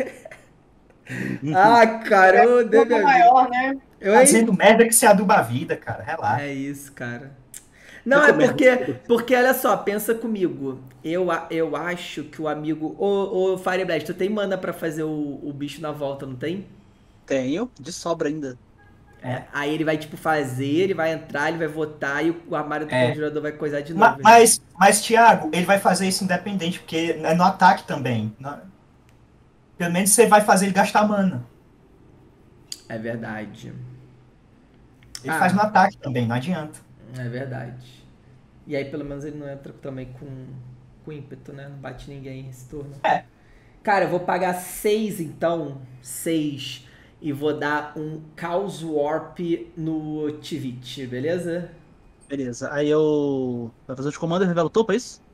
ah, cara, eu odeio Quanto minha vida. maior, né? Eu, Tá hein? dizendo merda que se aduba a vida, cara. Relaxa. É isso, cara. Não, é porque, porque, olha só, pensa comigo. Eu, a- eu acho que o amigo... Ô, ô Fireblast, tu tem mana pra fazer o, o bicho na volta, não tem? Tenho, de sobra ainda. É. Aí ele vai, tipo, fazer, ele vai entrar, ele vai votar e o, o armário do É. conjurador vai coisar de Ma- novo. Mas, mas, Thiago, ele vai fazer isso independente, porque é no ataque também. No- Pelo menos você vai fazer ele gastar mana. É verdade. Ele Ah. faz no ataque também, não adianta. É verdade. E aí, pelo menos, ele não entra também com, com ímpeto, né? Não bate ninguém esse turno. É. Cara, eu vou pagar seis, então. Seis. E vou dar um Chaos Warp no Tivit, beleza? Beleza, aí eu... Vai fazer os comandos e revela o topo, é isso?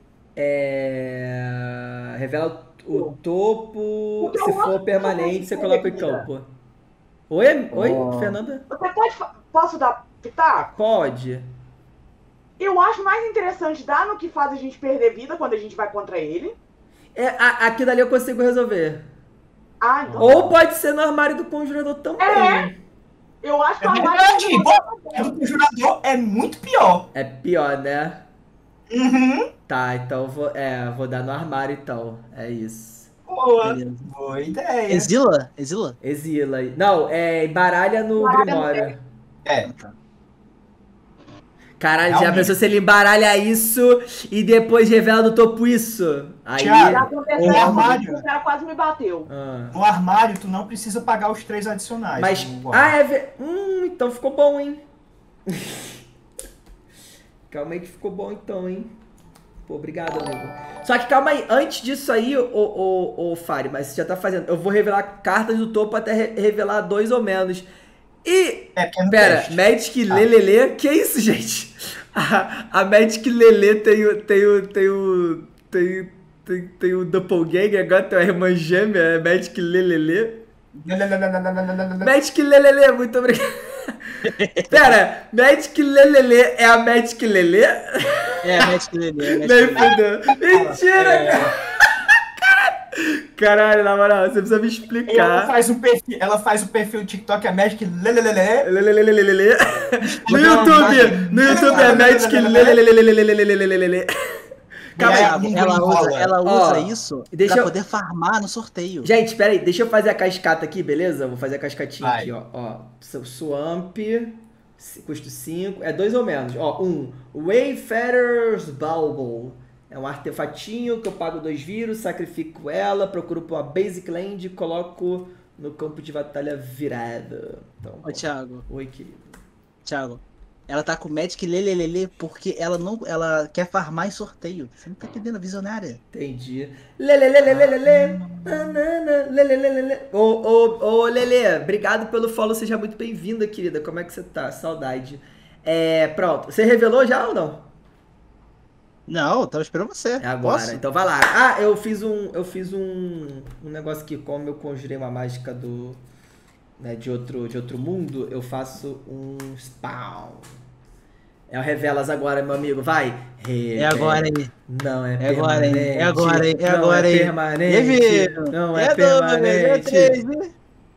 É... Revela o topo. O que eu Se acho for que permanente, você eu coloca em vou campo. Oi, oi, Oh. Fernanda? Você pode. fa- Posso dar pitaco? Pode. Eu acho mais interessante dar no que faz a gente perder vida quando a gente vai contra ele. É, a- aqui dali eu consigo resolver. Ah, então. Ou pode ser no armário do conjurador também. É. Eu acho que É a verdade, mais bom, o conjurador é muito pior. É pior, né? Uhum. Tá, então eu vou, é, eu vou dar no armário então. É isso. Boa, Beleza. boa ideia. Exila? Exila? Exila aí. Não, é embaralha no Embaralha no Grimório. É, Caralho, já Realmente. pensou se ele embaralha isso e depois revela do topo isso? Aí. Thiago, Já aconteceu, o armário. o cara quase me bateu. Ah. no armário tu não precisa pagar os três adicionais. Mas. No- Ah, é. ve- Hum, então ficou bom, hein? Calma aí que ficou bom então, hein? Pô, obrigado, amigo. Só que calma aí, antes disso aí, ô, ô, ô Fari, mas você já tá fazendo. Eu vou revelar cartas do topo até re- revelar dois ou menos. E. É, porque é no Pera, teste. Magic Tá. Lelele, que isso, gente? A, a Magic Lele tem o. Tem o. Tem o. Tem, tem, tem o Doppelganger, agora tem a irmã gêmea, é Magic Lelele. Magic Lelele, muito obrigado. Pera, Magic Lelele é a Magic Lele? É, Magic Lele. é Magic Nem Lele. fudeu. Mentira, É. cara. Caralho, na moral, você precisa me E ela explicar. faz um perfil, ela faz o perfil do TikTok, é Magic Lelelele. Lelelelelelele. No Não, YouTube, mas- no YouTube é Magic Lelelelelelelelelelele. Calma E aí. a língua Ela usa, enrola. ela Ó, usa isso deixa pra eu- poder farmar no sorteio. Gente, pera aí, deixa eu fazer a cascata aqui, beleza? Vou fazer a cascatinha Vai. aqui, ó. Ó, Su- Swamp, c- custo cinco, é dois ou menos. Ó, um, Wayfarer's Bauble. É um artefatinho que eu pago dois vírus, sacrifico ela, procuro por uma Basic Land e coloco no campo de batalha virado. Então, Ô, Thiago, oi, querido. Thiago. Ela tá com Magic Lelelele porque ela não, ela quer farmar em sorteio. Você não tá entendendo, visionária. Entendi. Lelelelelelele. nanana, lelelelele. Ô, ô, ô, Lele, obrigado pelo follow, seja muito bem-vinda, querida. Como é que você tá? Saudade. É, pronto. Você revelou já ou não? Não, eu tava esperando você. É agora. Posso? Então vai lá. Ah, eu fiz um, eu fiz um, um negócio aqui, como eu conjurei uma mágica do, né, de outro, de outro mundo, eu faço um spawn. É o revelas agora, meu amigo. Vai. É agora aí. Não é, É agora aí. permanente. É agora aí. É Não agora é aí. permanente. E viu? Não é, É dois, é permanente. três, né?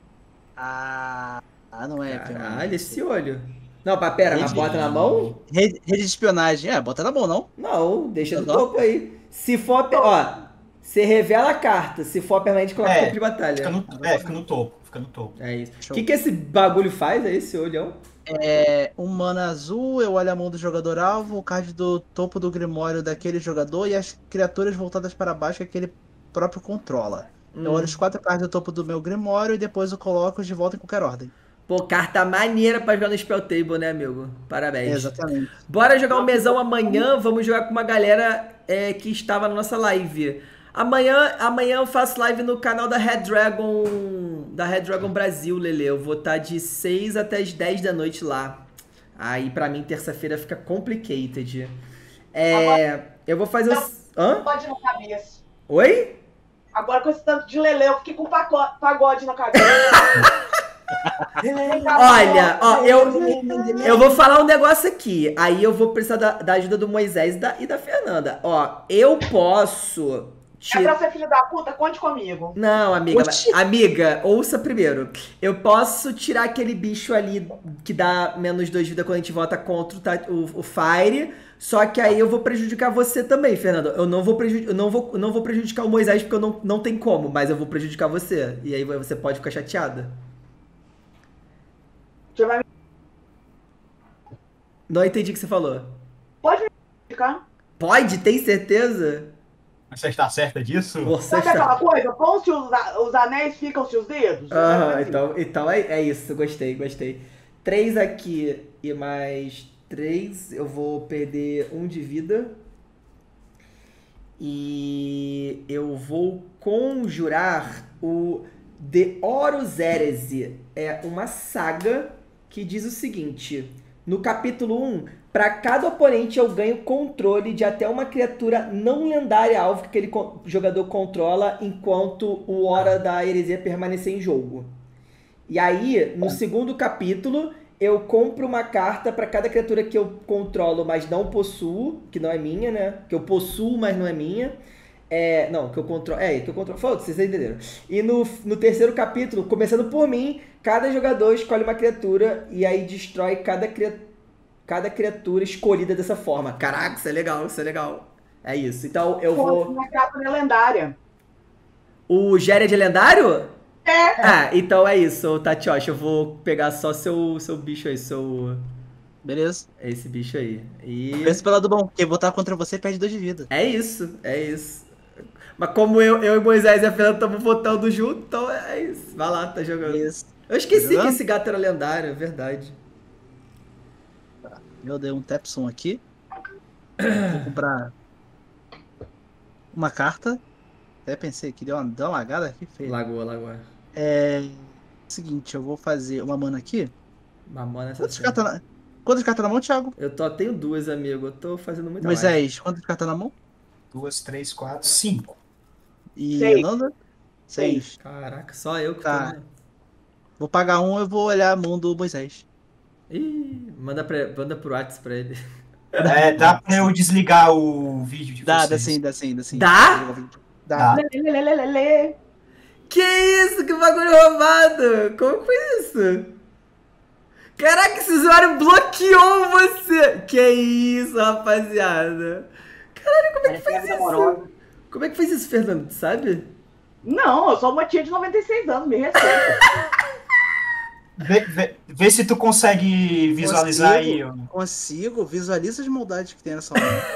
Ah, ah, não é Caralho, permanente. esse olho. Não, mas pera, mas Rede- bota na mão? Rede, rede de espionagem. É, bota na mão, não? Não, deixa no Não? topo aí. Se for, pe- ó, você revela a carta. Se for permanente, coloca É, no topo de batalha. Fica no, é, fica no topo, fica no topo. É isso. O Show. que, que esse bagulho faz? É esse olhão? É, um mana azul, eu olho a mão do jogador alvo, o card do topo do grimório daquele jogador e as criaturas voltadas para baixo que aquele próprio controla. Eu Hum. olho os quatro cards do topo do meu grimório e depois eu coloco de volta em qualquer ordem. Pô, carta maneira pra jogar no Spell Table, né, amigo? Parabéns. Exatamente. Bora jogar um mesão amanhã. Vamos jogar com uma galera é, que estava na nossa live. Amanhã, amanhã eu faço live no canal da Red Dragon. Da Red Dragon Brasil, Lele. Eu vou estar de seis até as dez da noite lá. Aí pra mim terça-feira fica complicated. É, eu vou fazer os. Hã? Pagode na cabeça. Oi? Agora com esse tanto de lelê, eu fiquei com paco- pagode na cabeça. Olha, ó, eu, eu vou falar um negócio aqui. Aí eu vou precisar da, da ajuda do Moisés e da, e da Fernanda. Ó, eu posso, É pra ser filho da puta, conte comigo. Não, amiga, Oxi. amiga, ouça primeiro. Eu posso tirar aquele bicho ali que dá menos dois de vida quando a gente vota contra o, ta- o, o Fire, só que aí eu vou prejudicar você também, Fernando. Eu não vou, preju eu não vou, eu não vou prejudicar o Moisés porque eu não, não tem como, mas eu vou prejudicar você. E aí você pode ficar chateada. Você vai me Não entendi o que você falou. explicar? Pode? Tem certeza? Você está certa disso? Você Sabe está... aquela coisa? Pão-se os, a- os anéis, ficam-se os dedos? Aham, Assim. então, então é, é isso, gostei, gostei. Três aqui e mais três, eu vou perder um de vida. E eu vou conjurar o The Horus Heresy. É uma saga que diz o seguinte: no capítulo um, para cada oponente eu ganho controle de até uma criatura não lendária alvo que aquele co- jogador controla enquanto o Hora da Heresia permanecer em jogo. E aí, no segundo capítulo, eu compro uma carta para cada criatura que eu controlo, mas não possuo, que não é minha, né? Que eu possuo, mas não é minha. É, não, que eu controlo. É, que eu controlo. Foda-se, vocês entenderam. E no, no terceiro capítulo, começando por mim, cada jogador escolhe uma criatura e aí destrói cada, cria, cada criatura escolhida dessa forma. Caraca, isso é legal, isso é legal. É isso. Então eu Pô, vou. minha criatura é lendária. O Jared é lendário? É. Ah, então é isso, Tatioshi. Eu vou pegar só seu, seu bicho aí, seu. Beleza. Esse bicho aí. E. Pensa pelo lado bom, porque votar contra você perde dois de vida. É isso, é isso. Mas como eu, eu e Moisés e a Fernanda estamos votando junto, então é isso. Vai lá, tá jogando. Isso. Eu esqueci Tá que jogando? esse gato era lendário, é verdade. Eu dei um tapson aqui. Vou comprar uma carta. Até pensei que deu uma, deu uma lagada aqui, feio. Lagoa, lagoa. É. Seguinte, eu vou fazer uma mana aqui. Mamona essa Quantas cartas na... Quantas cartas na mão, Thiago? Eu só tenho duas, amigo. Eu tô fazendo muita Moisés, quantas cartas na mão? Duas, três, quatro, cinco. E Seis. Ananda? Seis. Caraca, só eu que Tá. tô. Vou pagar um, eu vou olhar a mão do Moisés. Ih, manda, pra, manda pro WhatsApp pra ele. É, dá pra eu desligar o vídeo de Dá, dá vocês? sim, dá sim, dá sim. Dá? Dá. Dá. Lelelelelele. Que isso? Que bagulho roubado! Como que foi isso? Caraca, esse usuário bloqueou você! Que isso, rapaziada? Caralho, como é que Essa é a fez vida isso? amorosa. Como é que fez isso, Fernando? Tu sabe? Não, eu sou uma tia de noventa e seis anos, me respeita. Vê, vê- vê se tu consegue visualizar aí. ó. Consigo, visualiza as maldades que tem nessa hora.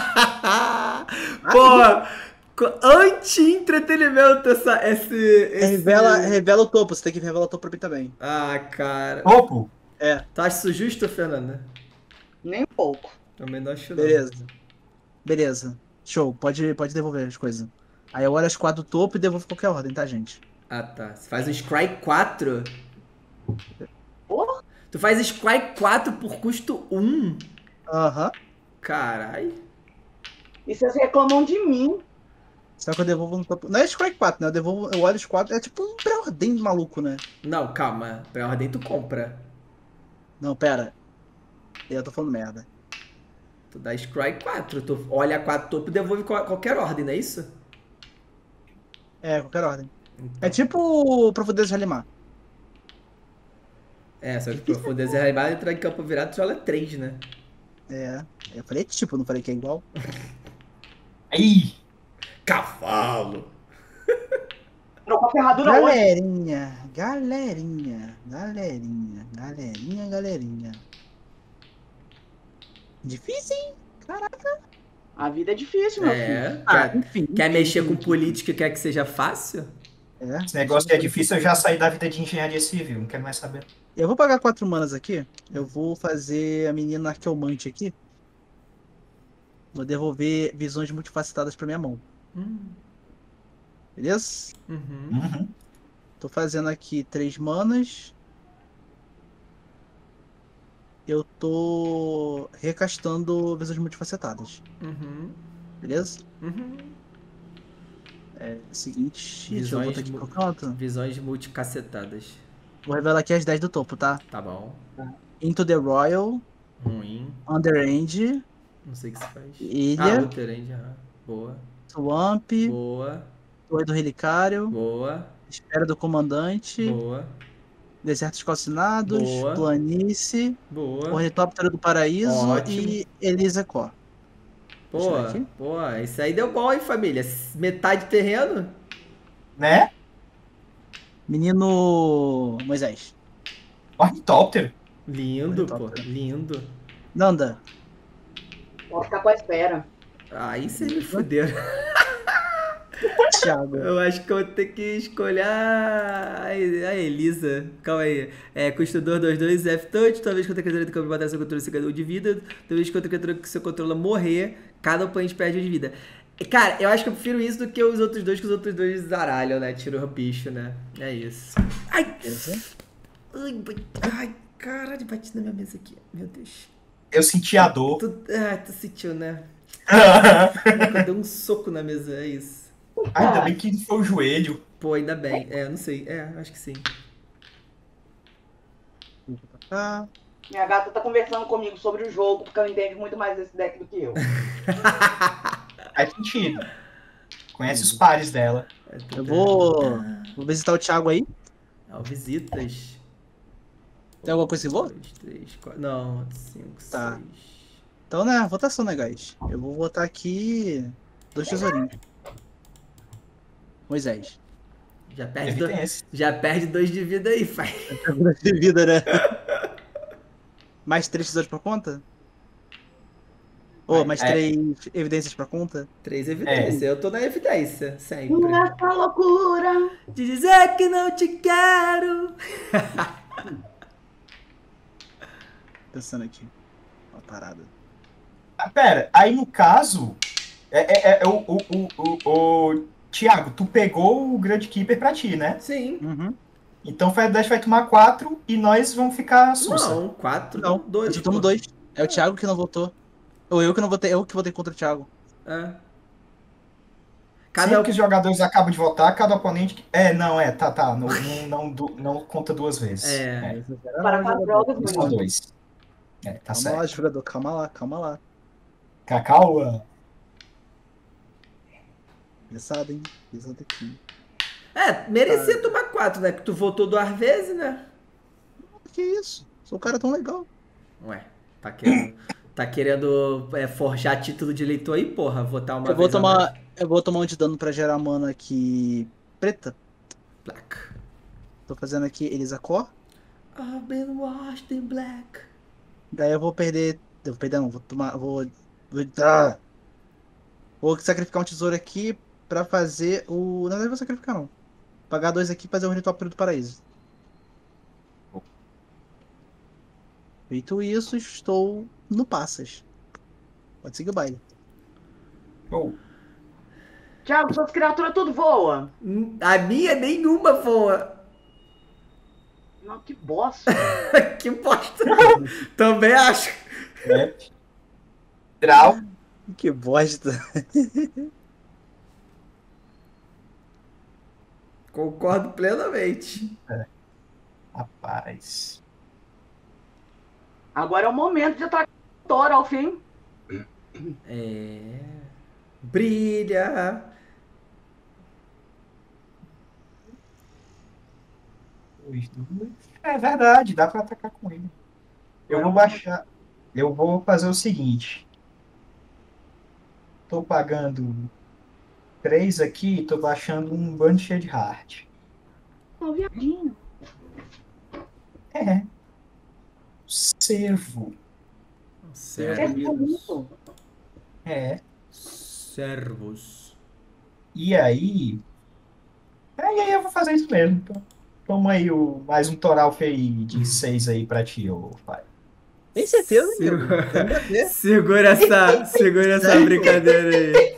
Pô, co- anti-entretenimento essa, esse, esse... Revela, revela o topo, você tem que revelar o topo pra mim também. Ah, cara. Topo? É, Tu acha isso justo, Fernanda? Nem um pouco. Também não acho não. beleza. Beleza. Show, pode, pode devolver as coisas. Aí eu olho as quatro do topo e devolvo qualquer ordem, tá, gente? Ah, tá. Você faz um Scry quatro? Porra. Tu faz Scry quatro por custo um? Aham. Carai. E vocês reclamam de mim. Só que eu devolvo no topo. Não é Strike quatro, né? Eu devolvo, eu olho os quatro. É tipo um pré-ordem maluco, né? Não, calma. Pra ordem tu compra. Não, pera. Eu tô falando merda. Tu dá Scry quatro. Tu olha a quatro topo e devolve qual- qualquer ordem, não é isso? É, qualquer ordem. Então. É tipo Profundeza de Halimar. É, só que pra poder zerrar entrar em campo virado, tu joga três, né? É. Eu falei tipo, não falei que é igual. Aí! Cavalo! Trocou a ferradura hoje. Galerinha, galerinha, galerinha, galerinha, galerinha. Difícil, hein? Caraca. A vida é difícil, meu filho. É. Ah, Quer, enfim. quer enfim, mexer com enfim. política e quer que seja fácil? É. Esse negócio é difícil, eu já saí da vida de engenharia civil, não quero mais saber. Eu vou pagar quatro manas aqui. Eu vou fazer a menina arqueomante aqui. Vou devolver visões multifacetadas pra minha mão. Hum, Beleza? uhum. Uhum. Tô fazendo aqui três manas. Eu tô recastando visões multifacetadas. Uhum. Beleza? Uhum. É o seguinte. Deixa eu Visões botar aqui mu- pro canto. Visões multicacetadas. Vou revelar aqui as dez do topo, tá? Tá bom. Into the Royal, Ruim. Underend, Não sei o que se faz. Ilha. Ah, Luterand, ah, boa. Swamp, Boa, Torre do Relicário, boa, Espera do Comandante, boa, Desertos Calcinados, Boa. Planície, boa. Ornitóptero do Paraíso Ótimo. e Elisa Cor. Deixa eu ver Boa, aqui. boa. Isso aí deu bom, hein, família? Metade terreno? Né? Menino Moisés. Ornitóptero. Lindo, pô. Ornitóptero. Lindo. Nanda. Vou ficar com a espera. Aí vocês me fuderam. Thiago. Eu acho que eu vou ter que escolher a, a Elisa. Calma aí. É, custo dois, dois, dois, F-Touch. Toda vez que outra criatura do campo de batalha seu controle você ganha um de vida. Toda vez que outra criatura que você controla morrer, cada oponente perde um de vida. Cara, eu acho que eu prefiro isso do que os outros dois, que os outros dois zaralham, né? Tira o bicho, né? É isso. Ai! Ai, bate- ai, caralho, bati na minha mesa aqui. Meu Deus. Eu senti a dor. Tu, ah, tu sentiu, né? Eu dei um soco na mesa, é isso. Ainda bem que foi o joelho. Pô, ainda bem. É, não sei. É, acho que sim. Ah, Minha gata tá conversando comigo sobre o jogo, porque ela entende muito mais desse deck do que eu. Faz sentido. Conhece os pares dela. eu vou, vou visitar o Thiago aí. Ó, visitas. Tem alguma coisa que vou? dois, três, quatro. Não, cinco, Tá. seis. Então, né, votação, né, guys? Eu vou votar aqui dois tesourinhos. Moisés. Já perde, do... Evidência. Já perde dois de vida aí, pai. De vida, né? Mais três tesouros pra conta? Ou mais É. três evidências pra conta? Três evidências. Eu tô na evidência, sempre. Essa loucura! De dizer que não te quero. Pensando aqui. Uma parada. Ah, pera, aí no caso. É, é, é o, o, o, o, o Thiago, tu pegou o Grand Keeper pra ti, né? Sim. Uhum. Então o Fire Dash vai tomar quatro e nós vamos ficar sussa. Não, quatro. Não, dois. eu tomo pô. dois. É o Thiago que não votou. Ou eu que não votei, eu que votei contra o Thiago. É. Cada Cada que os jogadores acabam de votar, cada oponente. É, não, é, tá, tá. Não, não, não, du- não conta duas vezes. É. É, Para com as drogas, são menino. dois. É, tá Calma lá, certo. jogador. Calma lá, calma lá. Cacau, Pesado, hein? Pesado aqui. É, merecia tomar quatro, né? Que tu votou duas vezes, né? Que isso? Sou um cara tão legal. Ué, tá querendo, tá querendo é, forjar título de eleitor aí, porra? Votar uma Eu vou vez a mais. tomar. Eu vou tomar um de dano pra gerar mana aqui. Preta. Black. Tô fazendo aqui Elisa Cor. I've been washed in black. Daí eu vou perder. Eu vou perder, não. Vou tomar. Vou. Vou, ah. Vou sacrificar um tesouro aqui pra fazer o. Não, não vou sacrificar, não. Pagar dois aqui e fazer o Ornitóptero do Paraíso. Feito isso, estou no Passas. Pode seguir o baile. oh, Thiago, suas criaturas tudo voam. Hum, A minha nenhuma voa. Não, que bosta. Que bosta. Também acho. é. Draw. Que bosta. Concordo plenamente. Rapaz. Agora é o momento de atracar o Thor ao fim. É. Brilha. Dois, dois. É verdade, dá pra atacar com ele. Eu vou baixar. Eu vou fazer o seguinte. Tô pagando três aqui, tô baixando um Bansheed Heart. Ô, viadinho. É. Servo. É Servos. bonito. É. Servos. E aí. É, e aí eu vou fazer isso mesmo. Então, toma aí o, mais um Toralf aí de seis aí pra ti, ô pai. Tem certeza, Segura- amigo? Tem que ver. Segura essa, segura essa brincadeira aí.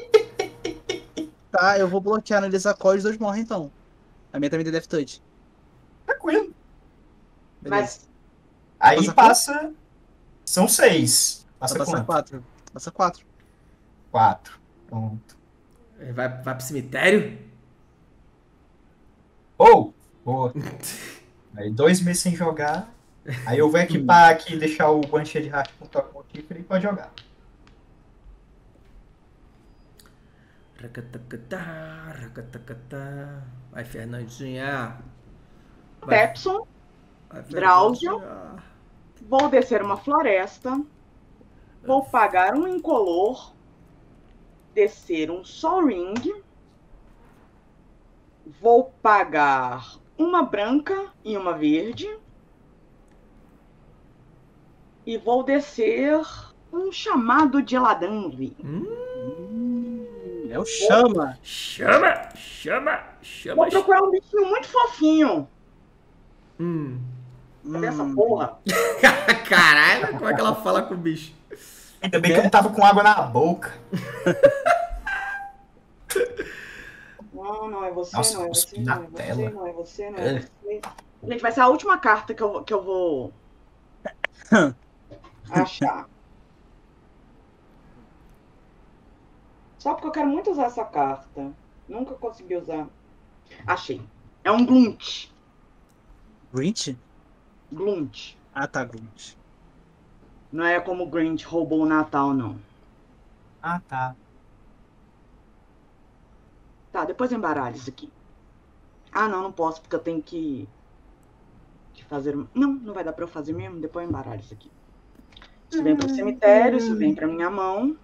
Tá, eu vou bloquear no Elisa Cor e os dois morrem então. A minha também tem Death Touch. Tranquilo. Beleza. Mas Aí Passa passa. São seis. Passa Vai passar quanto? quatro. Passa quatro. Quatro. Pronto. Vai, vai pro cemitério? Ou, boa. Aí dois meses sem jogar. Aí eu vou equipar aqui e deixar o Bansheed Heart com o Top Motífero e pode jogar. Racatacatá, racatacatá. Vai, Fernandinha. Pepson, Vai, Drauzio. Fernandinha. Vou descer uma floresta. Vou pagar um incolor. Descer um Sol Ring. Vou pagar uma branca e uma verde. E vou descer um chamado de Eladamri. Hum, É o chama. chama, chama, chama. Vou procurar um bichinho muito fofinho. Hum. Cadê essa Hum. porra? Caralho, como é que ela fala com o bicho? Ainda bem que eu não tava com água na boca. Não, não é você, Nossa, não é cuspi você, na não é você, tela. não é você, não é você. Gente, vai ser a última carta que eu, que eu vou achar. Só porque eu quero muito usar essa carta. Nunca consegui usar. Achei. É um Glunt. Grinch? Glunt. Ah, tá, Grinch. Não é como o Grinch roubou o Natal, não. Ah, tá. Tá, depois embaralha isso aqui. Ah, não, não posso, porque eu tenho que, que fazer... Não, não vai dar pra eu fazer mesmo. Depois embaralha isso aqui. Isso vem pro cemitério, isso vem pra minha mão.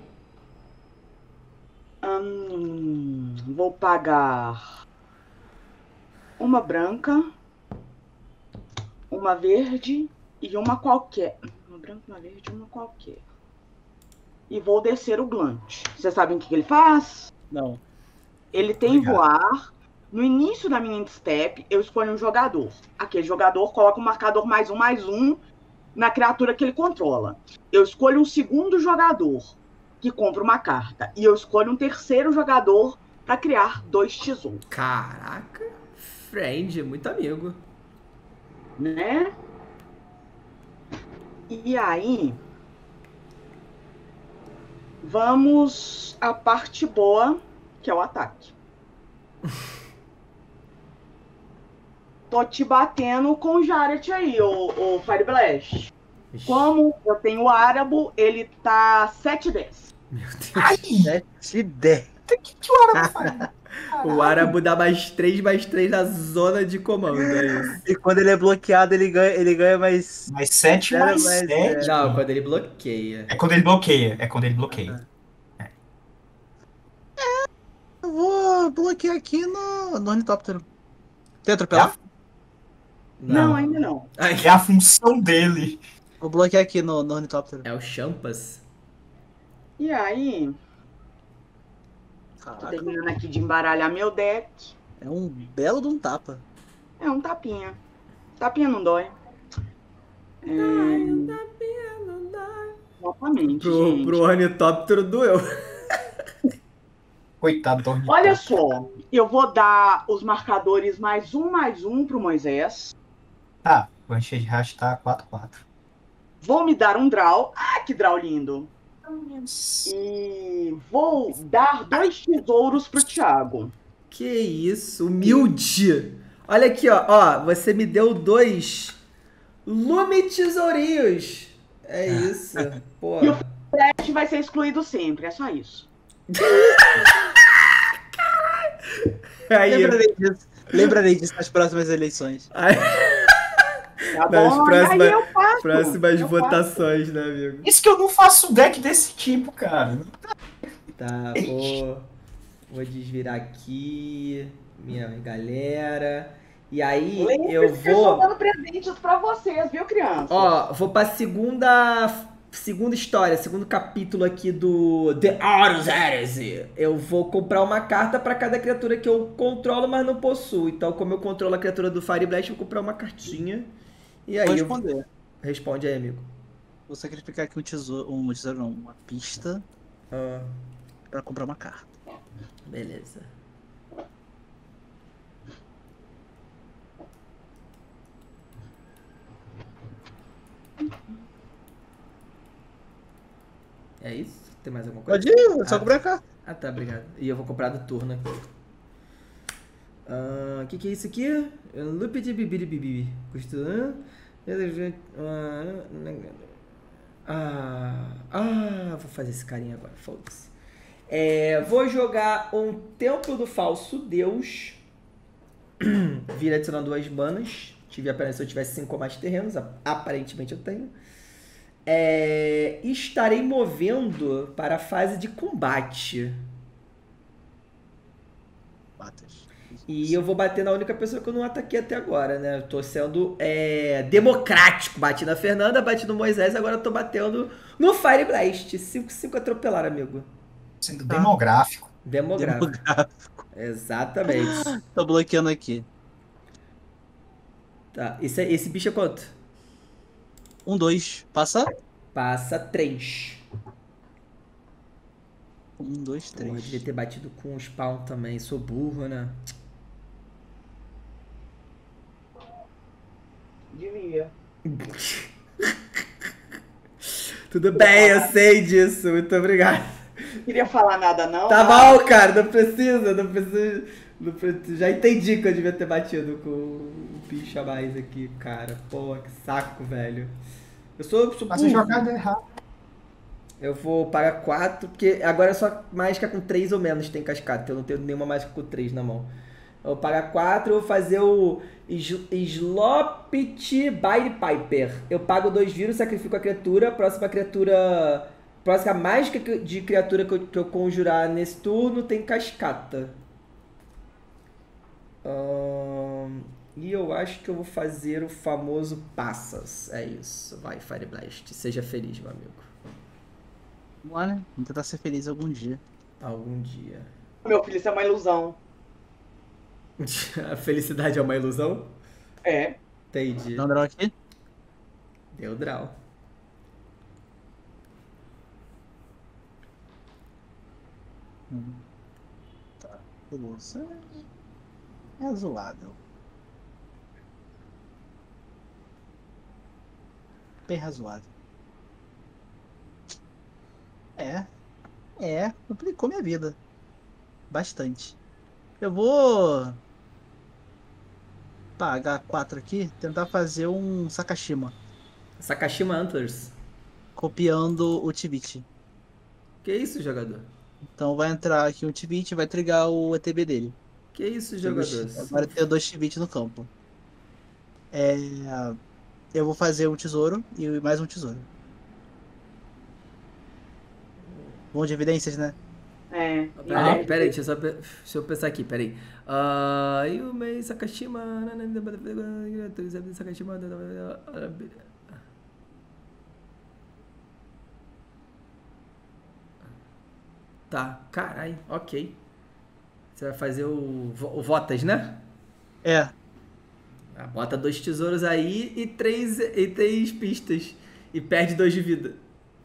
Hum, vou pagar uma branca, uma verde e uma qualquer. Uma branca, uma verde e uma qualquer. E vou descer o Glunt. Vocês sabem o que que ele faz? Não. Ele tem Obrigado. voar. No início da minha step, eu escolho um jogador. Aquele jogador coloca um marcador mais um, mais um na criatura que ele controla. Eu escolho um segundo jogador, que compra uma carta. E eu escolho um terceiro jogador para criar dois tesouros. Caraca, friend, muito amigo. Né? E aí... Vamos à parte boa, que é o ataque. Tô te batendo com o Jared aí, o, o Fire Blast. Como eu tenho o Árabo, ele tá sete dez. Meu Deus. Ai, Sete dez. que, que hora faz? O Árabo dá mais três, mais três na zona de comando, é isso. E quando ele é bloqueado, ele ganha, ele ganha mais. Mais sete, Zero mais mais sete. Não, quando ele bloqueia. É quando ele bloqueia. É quando ele bloqueia. Eu vou bloquear aqui no, no ornitóptero. Tem atropelar? Não, ainda não. Ai, É a função dele. Vou bloquear aqui no, no ornitóptero. é o Champas. E aí, tô Caraca, terminando aqui de embaralhar meu deck. é um belo de um tapa. É um tapinha. Tapinha não dói. É... Exatamente, Pro, gente. pro ornitóptero doeu. Coitado do ornitóptero. Olha só, eu vou dar os marcadores mais um, mais um pro Moisés. Tá, o Anche de Racha tá quatro quatro. Vou me dar um draw. Ah, que draw lindo. E vou dar dois tesouros pro Thiago. Que isso, humilde. Olha aqui, ó, ó, você me deu dois lume tesourinhos. É isso, pô. E o Flash vai ser excluído sempre, é só isso. Aí, Lembrarei disso. Lembrarei disso nas próximas eleições. aí, Tá Nas bom? próximas- Aí eu faço. próximas eu votações, né, amigo? Isso que eu não faço deck desse tipo, cara. Tá, vou, vou desvirar aqui, minha galera. E aí, Lembre-se eu que eu estou vou... dando presentes pra vocês, viu, criança? Ó, vou pra segunda, segunda história, segundo capítulo aqui do The Horus Heresy. Eu vou comprar uma carta pra cada criatura que eu controlo, mas não possuo. Então, como eu controlo a criatura do Fire Blast, eu vou comprar uma cartinha. E aí, Vou eu... responder. responde aí, amigo. Vou sacrificar aqui um tesouro, um tesouro não, uma pista Ah, pra comprar uma carta. beleza. É isso? Tem mais alguma coisa? Pode ir, é só Ah, comprar a carta. Ah, tá, obrigado. E eu vou comprar do turno aqui. O que que é isso aqui? Loop de bibiribibi. Custa... Ah, ah, vou fazer esse carinha agora, foda-se. É, vou jogar um Templo do Falso Deus. Vira adicionando duas manas. Tive apenas se eu tivesse cinco ou mais terrenos. Aparentemente eu tenho. É, estarei movendo para a fase de combate. Batas. E eu vou bater na única pessoa que eu não ataquei até agora, né? Eu tô sendo é, democrático. Bati na Fernanda, bati no Moisés, agora eu tô batendo no Fire Blast. cinco cinco atropelar, amigo. Sendo demográfico. Demográfico. Demográfico. Exatamente. Tô bloqueando aqui. Tá, esse, é- esse bicho é quanto? Um, dois. Passa? Passa três. Um, dois, Porra, eu devia três. ter batido com o spawn também. Sou burro, né? Devia. Tudo bem, eu sei disso. Muito obrigado. Não queria falar nada, não. Tá mas- mal, cara. Não precisa, não precisa. Não precisa. Já entendi que eu devia ter batido com o bicho a mais aqui, cara. Pô, que saco, velho. Eu sou, sou Mas a burro. jogada é errada. Eu vou para quatro, porque agora é só mágica com três ou menos tem cascata. Eu não tenho nenhuma mágica com três na mão. Eu vou pagar quatro, vou fazer o Sl- Slopit Bile Piper. Eu pago dois vírus, sacrifico a criatura. Próxima criatura. Próxima mágica que- de criatura que eu, que eu conjurar nesse turno tem cascata. Ahn, e eu acho que eu vou fazer o famoso Passas. É isso. Vai, Fire Blast. Seja feliz, meu amigo. Vamos lá, né? Vamos tentar ser feliz algum dia. Algum dia. Meu filho, isso é uma ilusão. A felicidade é uma ilusão? É. Entendi. Dá um draw aqui? Deu draw. Hum. Tá. Beleza. É razoável. Bem razoável. É. É. Complicou minha vida. Bastante. Eu vou pagar quatro aqui, tentar fazer um Sakashima, Sakashima Antlers. copiando o Tivit. Que isso, jogador? Então vai entrar aqui o Tivit, vai trigar o E T B dele. Que isso, jogador? Agora tem dois Tivit no campo. É, eu vou fazer um tesouro e mais um tesouro. Bom de evidências, né? É. Peraí, E- peraí, deixa eu, só pe- deixa eu pensar aqui, peraí. Ah, Yumei Sakashima. Sakashima. Tá, caralho, ok. Você vai fazer o, vo- o Votas, né? É. Ah, bota dois tesouros aí e três, e três pistas. E perde dois de vida.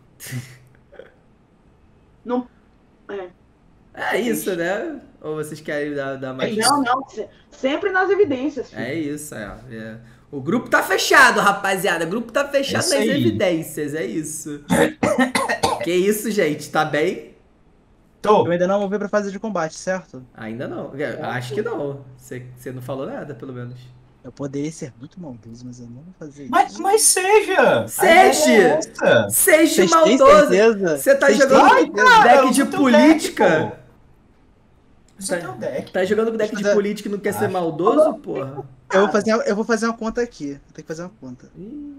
Não. É. É isso, né? Ou vocês querem dar, dar mais... Não, não. se- Sempre nas evidências, filho. É isso, é, é. O grupo tá fechado, rapaziada. O grupo tá fechado Isso nas aí. evidências, é isso. Que isso, gente? Tá bem? Tô. Eu ainda não vou ver pra fase de combate, certo? Ainda não. Eu acho que não. Você, você não falou nada, pelo menos. Eu poderia ser muito maldoso, mas eu não vou fazer isso. Mas, mas seja! Seja! A ideia é essa. Seja Vocês têm maldoso! certeza? Você tá Vocês têm jogando certeza? Cara, deck usa de teu política? deck, pô. Usa Tá- teu deck. Tá jogando deck de Mas é- política e não quer ser Acho. maldoso, porra? Eu vou, fazer, eu vou fazer uma conta aqui. Vou ter que fazer uma conta. Ih,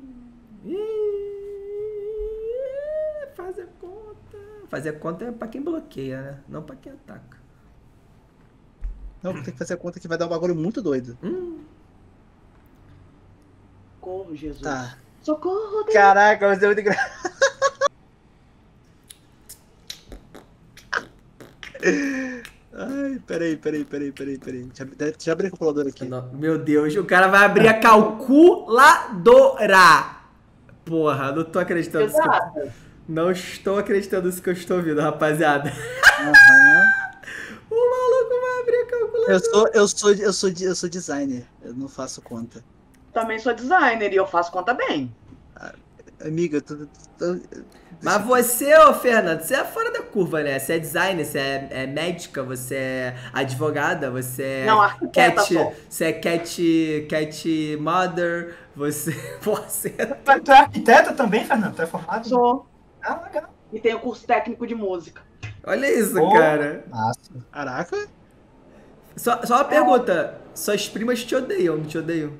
ih, fazer conta. Fazer conta é pra quem bloqueia, né? Não pra quem ataca. Não, vou ter que fazer a conta que vai dar um bagulho muito doido. Hum, Socorro, Jesus. Tá. Socorro, Deus. Caraca, vai ser muito engraçado. Ai, peraí, peraí, peraí, peraí, peraí. Deixa, eu abrir- deixa eu abrir a calculadora aqui. não- meu Deus, o cara vai abrir a calculadora. Porra, não tô acreditando nisso. que eu- Exato. Não estou acreditando nisso que eu estou ouvindo, rapaziada. Aham. O maluco vai abrir a calculadora. Eu sou, eu sou, eu sou, eu sou designer. Eu não faço conta. Também sou designer e eu faço conta bem. Amiga, eu tô, tô- Mas você, ô Fernando, você é fora da curva, né? Você é designer, você é, é médica, você é advogada, você é Não, arquiteta cat, só. você é cat, cat mother, você, você é... Tu é- tu é arquiteta também, Fernando? Tu é formado? Sou. Ah, legal. E tenho curso técnico de música. Olha isso, Pô, cara. Massa. Caraca. Só, só uma pergunta. Suas primas te odeiam, não te odeiam?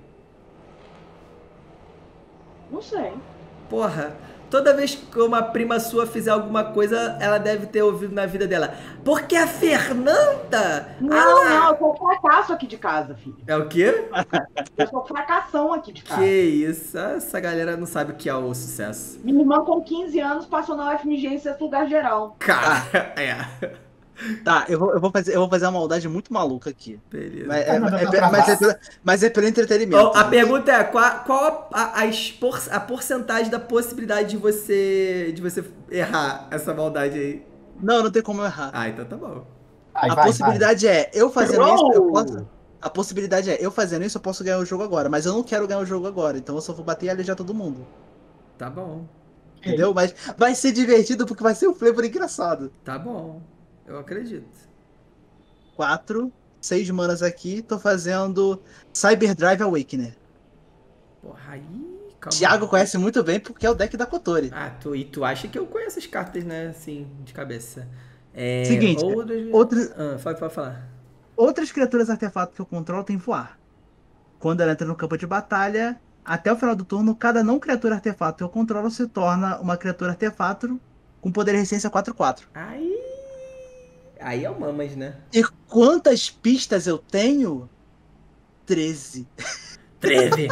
Não sei. Porra, toda vez que uma prima sua fizer alguma coisa, ela deve ter ouvido na vida dela. Porque a Fernanda... Não, ah, não, eu sou fracasso aqui de casa, filho. É o quê? Eu sou fracassão aqui de casa. Que isso, essa galera não sabe o que é o sucesso. Minha irmã com quinze anos passou na U F M G em sexto lugar geral. Cara, é. Tá, eu vou, eu, vou fazer, eu vou fazer uma maldade muito maluca aqui. Beleza. Mas Tá é, mandando é- eu travar? mas é pelo, mas é pelo entretenimento. Então, a gente. pergunta é, qual, qual a, a, espor- a porcentagem da possibilidade de você, de você errar essa maldade aí? Não, não tem como eu errar. Ah, então tá bom. Vai, a vai, possibilidade é, eu fazendo Roll! isso, eu posso. A possibilidade é, eu fazendo isso, eu posso ganhar o jogo agora. Mas eu não quero ganhar o jogo agora. Então eu só vou bater e alejar todo mundo. Tá bom, vai. Entendeu? Mas vai ser divertido porque vai ser um flavor engraçado. tá bom. Eu acredito. Quatro, seis manas aqui, tô fazendo Cyberdrive Awakener. Porra, aí... Calma Thiago aí. conhece muito bem porque é o deck da Kotori. Ah, tu, e tu acha que eu conheço as cartas, né? Assim, de cabeça. É, Seguinte, outras... outra- Ah, pode, pode falar. Outras criaturas artefato que eu controlo tem voar. Quando ela entra no campo de batalha, até o final do turno, cada não criatura artefato que eu controlo se torna uma criatura artefato com poder de resistência quatro quatro. Aí... Aí é o Mamas, né? E quantas pistas eu tenho? treze. treze.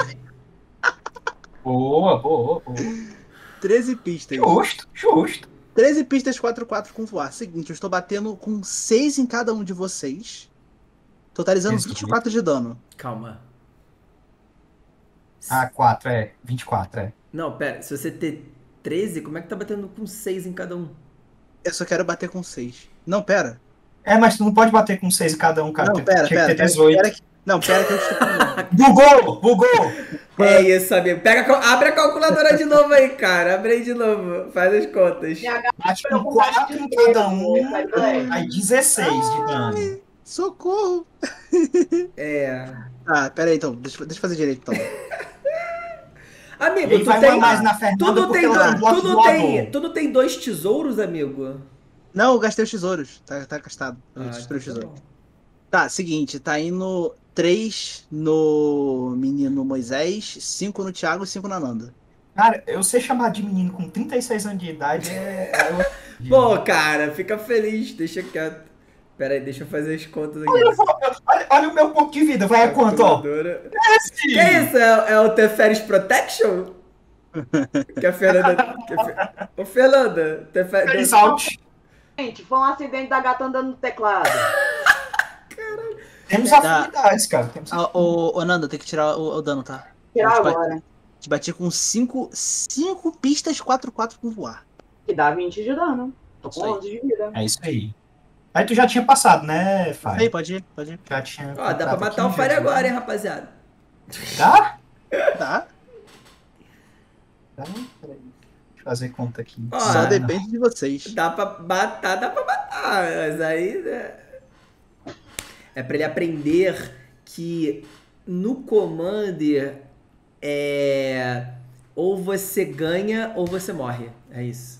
Boa, boa, boa. treze pistas. Justo, justo. treze pistas quatro quatro com voar. Seguinte, eu estou batendo com seis em cada um de vocês. Totalizando Isso. vinte e quatro de dano. Calma. Ah, quatro, é. vinte e quatro, é. Não, pera. Se você ter treze, como é que tá batendo com seis em cada um? Eu só quero bater com seis. Não, pera. É, mas tu não pode bater com seis em cada um, cara. Não, pera, Tinha pera. que ter pera, dezoito. pera que- Não, pera que eu estou falando. Bugou, bugou. É isso, amigo. Pega, a cal- abre a calculadora de novo aí, cara. Abre aí de novo. Faz as contas. Bate com quatro em cada um. É. Aí dezesseis de dano. Socorro! É. Ah, pera aí então. Deixa, deixa eu fazer direito então. Amigo, Ele tu vai tem. uma mais na Fernanda Tu não porque tem, ela tem do- bloco tu, não tem, voador. tu não tem dois tesouros, amigo? Não, eu gastei os tesouros. Tá, tá gastado. Eu Ah, destruí então os tá tesouros. bom. Tá, seguinte. Tá indo três no menino Moisés, cinco no Thiago e cinco na Nanda. Cara, eu ser chamado de menino com trinta e seis anos de idade é... é outro dia. Pô, cara, fica feliz, deixa quieto. Pera aí, deixa eu fazer as contas aqui. Olha, olha o meu ponto de vida, vai a quanto, ó? Calculadora. Esse! Que isso? É, é o Teferis Protection? Que a Fernanda. Que a Fer... Ô, Fernanda, Teferis. Feliz out. Gente, foi um acidente da gata andando no teclado. Temos Tá. afinidades, cara. Temos Ah, ô, ô, Nanda, tem que tirar o, o dano, tá? Tirar Eu te bati- agora. Te bati com cinco pistas quatro quatro com voar. Que dá vinte de dano. Tô Isso com aí. onze de vida. É isso aí. Aí tu já tinha passado, né, Aí, Fire? pode ir, pode ir. Já tinha. Ó, dá pra comprado matar o aqui, Fire já tinha- agora, hein, rapaziada. Tá? Tá? Tá, peraí. Deixa eu fazer conta aqui. Ó, Só Ah, depende de vocês. Dá pra matar, dá pra matar. Mas aí. Né? É pra ele aprender que no Commander é. Ou você ganha ou você morre. É isso.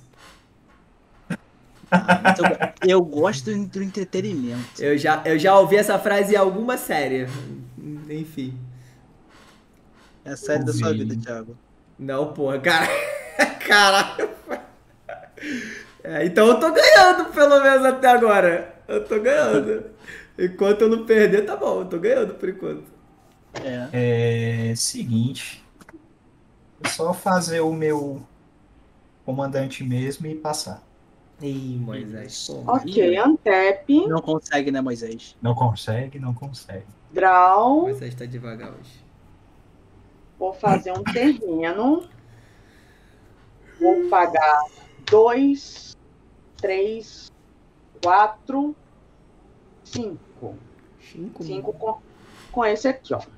Então, eu gosto do entretenimento. Eu já, eu já ouvi essa frase em alguma série. Enfim. É a série da sua Ouvi. vida, Thiago. Não, porra, cara. Caralho. É, então eu tô ganhando, pelo menos até agora. Eu tô ganhando. Enquanto eu não perder, tá bom. Eu tô ganhando por enquanto. É. É. Seguinte. É só fazer o meu comandante mesmo e passar. Ih, Moisés. Pô, Ok, Antep, Não consegue, né, Moisés? Não consegue, não consegue. Draw. Moisés tá devagar hoje. Vou fazer um terreno. Vou pagar dois, três, quatro, cinco. Cinco. Cinco com, com esse aqui, ó.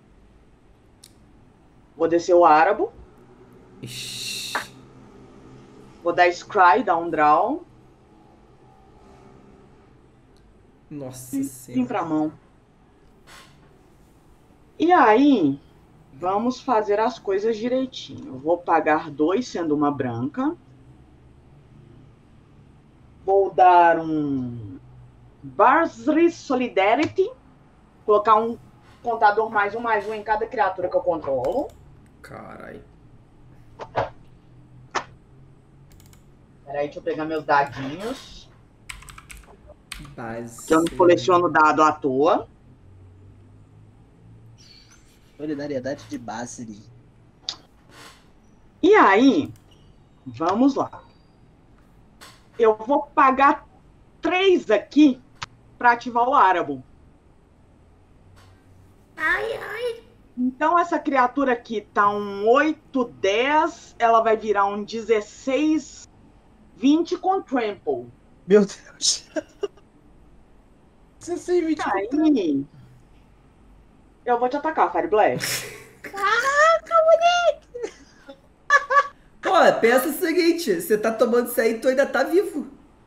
Vou descer o Árabo. Ixi. Vou dar Scry, dar um draw. Nossa Vim senhora. pra mão. E aí, vamos fazer as coisas direitinho. Eu vou pagar dois, sendo uma branca. Vou dar um Barsri Solidarity. Colocar um contador mais um, mais um em cada criatura que eu controlo. Carai. Peraí, deixa eu pegar meus dadinhos. Base. Que eu não coleciono dado à toa. Solidariedade de Basri. E aí, vamos lá. Eu vou pagar três aqui para ativar o Árabo. Ai, ai. Então, essa criatura aqui tá um oito, dez. Ela vai virar um dezesseis, vinte com Trample. Meu Deus. dezesseis, vinte. Aí, eu vou te atacar, Fire Blast. Pô, pensa o seguinte, você tá tomando isso aí e tu ainda tá vivo.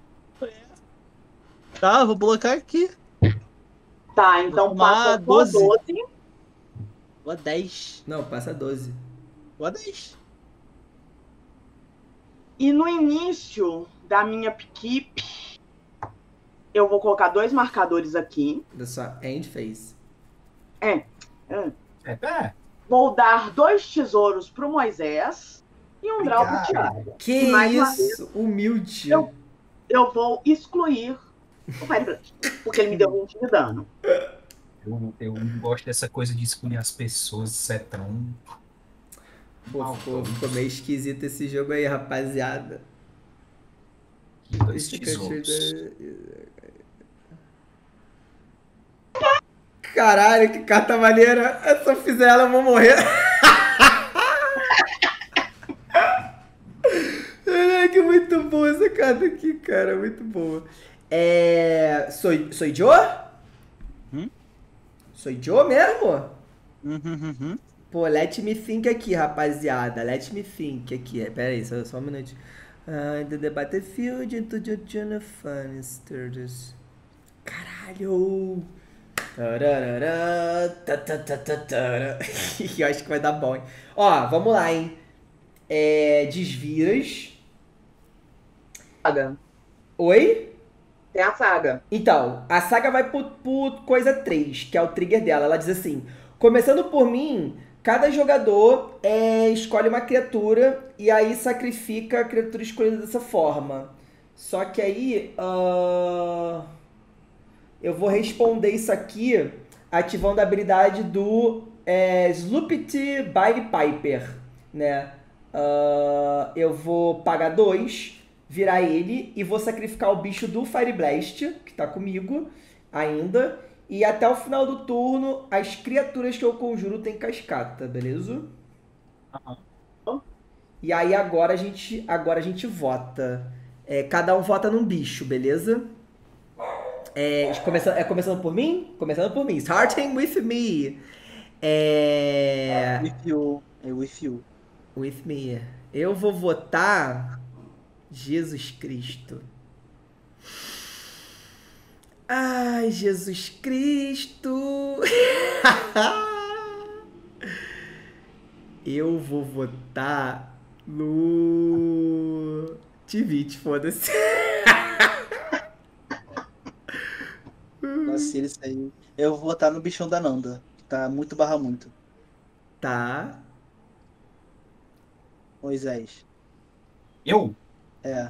Tá, vou bloquear aqui. Tá, então Vou tomar passa a doze. doze. Vou a dez. Não, passa doze. Vou a dez. E no início da minha equipe, eu vou colocar dois marcadores aqui. Da sua end phase. É. é. É, é. Vou dar dois tesouros pro Moisés e um draw pro Obrigado. Thiago. Que E mais uma isso, humilde. Eu- Eu vou excluir o Fire Blast, porque ele me deu vinte de dano. Eu, eu não gosto dessa coisa de escolher as pessoas, isso é tão... Pô, ficou, ficou meio esquisito esse jogo aí, rapaziada. Dois Esse tesouros. cachorro da- Caralho, que carta maneira. Se eu fizer ela, eu vou morrer. Caraca, muito boa essa carta aqui, cara. Muito boa. É... Sou, sou Joe? Hum? Sou Joe mesmo? Uhum, uhum. Pô, let me think aqui, rapaziada. Let me think aqui. Pera aí, só, só um minutinho. Uh, into the battlefield, into the Jonah Fannisters. Caralho! Tararara, ta, ta, ta, ta, tara. Eu acho que vai dar bom, hein? Ó, vamos lá, hein? É, desviras. Saga. Oi? Tem a saga. Então, a saga vai por, por coisa três, que é o trigger dela. Ela diz assim: começando por mim, cada jogador é, escolhe uma criatura e aí sacrifica a criatura escolhida dessa forma. Só que aí, ah, eu vou responder isso aqui ativando a habilidade do é, Sloopity Bile Piper, né? Ah, eu vou pagar dois, virar ele e vou sacrificar o bicho do Fire Blast, que tá comigo ainda. E até o final do turno, as criaturas que eu conjuro têm cascata, beleza? Uhum. E aí agora a gente, agora a gente vota. É, cada um vota num bicho, beleza? É, começando, é começando por mim? Começando por mim. Starting with me. É... With you. É with you. With me. Eu vou votar Jesus Cristo. Ai, Jesus Cristo. Eu vou votar no Tivit, foda-se. Nossa, isso aí. Eu vou votar no bichão da Nanda. Que tá muito barra muito. Tá. Moisés. Eu? É.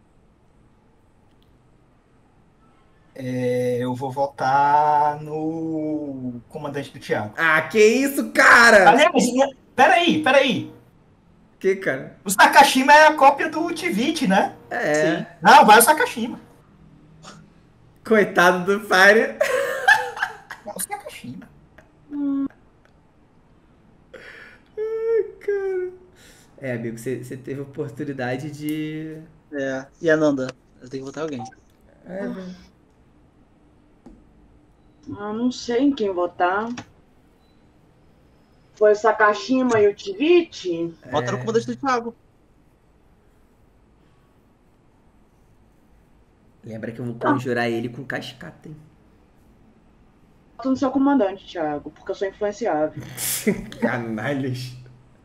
É, eu vou votar no comandante do Thiago. Ah, que isso, cara? Aliás, né? peraí, peraí. Que, cara? O Sakashima é a cópia do Tivit, né? É. Sim. Não, vai o Sakashima. Coitado do Fire. Vai o Sakashima. Ai, cara. É, amigo, você você teve oportunidade de... É. E a Nanda? Eu tenho que votar alguém. É, velho. Ah, não sei em quem votar. Foi o Sakashima e o Tivit? Vota no comandante do Thiago. Lembra que eu vou conjurar ele com cascata, hein? Voto no seu comandante, Thiago, porque eu sou influenciável. Canalhas.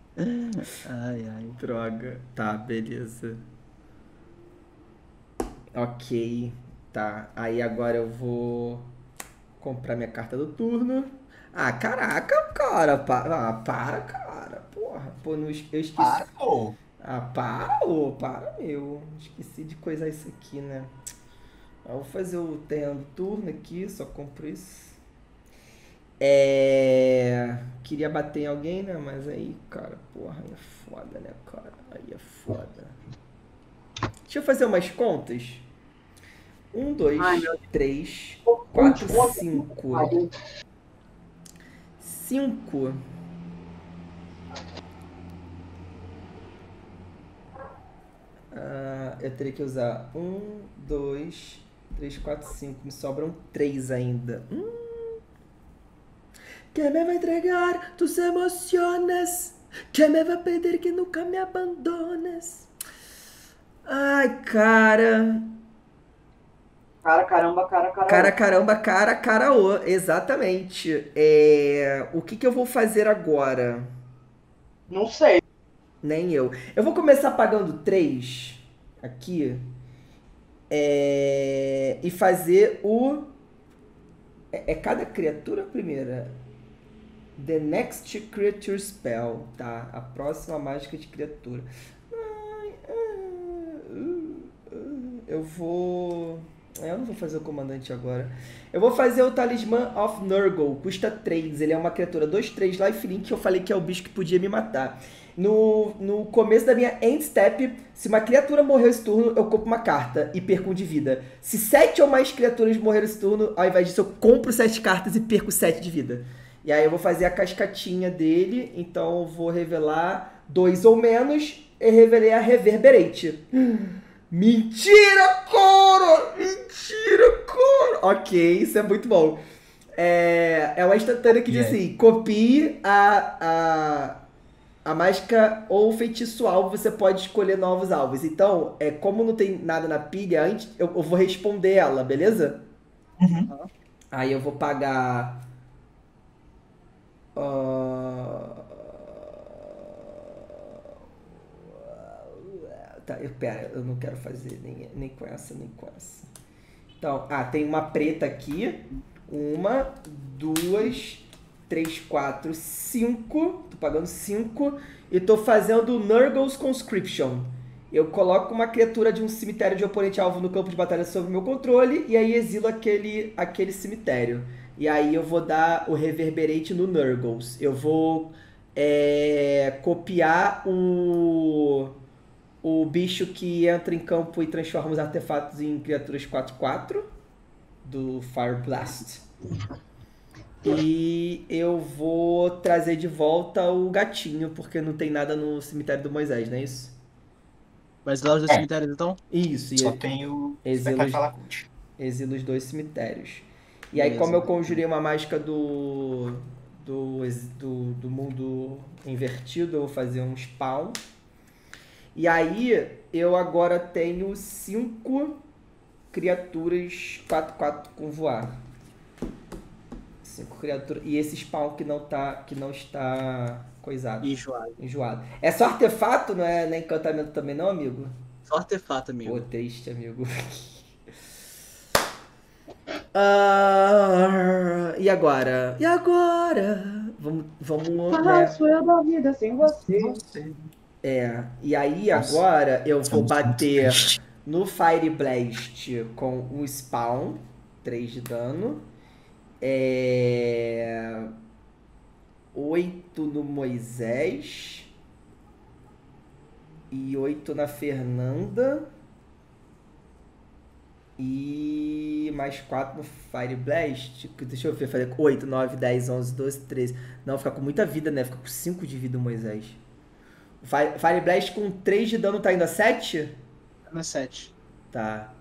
Ai, ai. Droga. Tá, beleza. Ok, tá. Aí agora eu vou comprar minha carta do turno. Ah, caraca, cara. Pa... Ah, para, cara. Porra, pô, não... es- eu esqueci. Ah, pô. Ah, para, ô, para, meu. Esqueci de coisar isso aqui, né? Eu vou fazer o terreno do turno aqui, só compro isso. É... Queria bater em alguém, né? Mas aí, cara, porra, aí é foda, né, cara? Aí é foda. Deixa eu fazer umas contas. Um, dois, Ai, meu três, Deus. quatro, Conte, cinco. conte. Cinco. Ah, eu teria que usar um, dois, três, quatro, cinco. Me sobram três ainda. Hum. Que me vai entregar tus emociones. Que me vai pedir que nunca me abandones. Ai, cara. Cara, caramba, cara, cara. Cara, caramba, cara, caraô. Exatamente. É... O que que eu vou fazer agora? Não sei. Nem eu. Eu vou começar pagando três aqui. É... E fazer o... É, é cada criatura a primeira? The next creature spell, tá? A próxima mágica de criatura. Ai, ah, uh, uh. Eu vou... Eu não vou fazer o comandante agora. Eu vou fazer o Talismã of Nurgle. Custa três. Ele é uma criatura dois três lifelink que eu falei que é o bicho que podia me matar. No, no começo da minha end step, se uma criatura morreu esse turno, eu compro uma carta e perco um de vida. Se sete ou mais criaturas morreram esse turno, ao invés disso, eu compro sete cartas e perco sete de vida. E aí eu vou fazer a cascatinha dele. Então eu vou revelar dois ou menos. E revelei a Reverberate. Mentira, Coro! Mentira, Coro! Ok, isso é muito bom. É, é uma instantânea que diz assim: copie a, a, a mágica ou feitiço alvo, você pode escolher novos alvos. Então, é, como não tem nada na pilha, antes, eu, eu vou responder ela, beleza? Uhum. Aí eu vou pagar. Uh... Tá, eu, pera, eu não quero fazer nem, nem com essa, nem com essa. Então, ah, tem uma preta aqui. Uma, duas, três, quatro, cinco. Tô pagando cinco. E tô fazendo Nurgle's Conscription. Eu coloco uma criatura de um cemitério de oponente alvo no campo de batalha sob meu controle. E aí exilo aquele, aquele cemitério. E aí eu vou dar o Reverberate no Nurgles. Eu vou é, copiar o... o bicho que entra em campo e transforma os artefatos em criaturas quatro quatro do Fire Blast. E eu vou trazer de volta o gatinho, porque não tem nada no cemitério do Moisés, não é isso? Vai exilar os dois É. cemitérios, então? Isso, e Só tem o Exilo- Spectre Falacute. exilo os dois cemitérios. E aí, Beleza. como eu conjurei uma mágica do, do, ex- do, do mundo invertido, eu vou fazer um spawn. E aí, eu agora tenho cinco criaturas quatro quatro com voar. Cinco criaturas. E esse spawn que não, tá, que não está coisado, Enjoado. enjoado. É só artefato, não é, não é encantamento também não, amigo? Só artefato, amigo. Pô, triste, amigo. Ah, e agora? E agora? Vamos, vamos, né? Faço eu da vida sem você. Você. É, e aí Nossa. agora eu Isso é vou muito bater triste. no Fire Blast com um spawn, três de dano. É... oito no Moisés. E oito na Fernanda. E mais quatro no Fire Blast. Deixa eu ver, fazer oito, nove, dez, onze, doze, treze. Não, fica com muita vida, né? Fica com cinco de vida o Moisés. O Fire, Fire Blast com três de dano tá indo a sete? Na sete. Tá.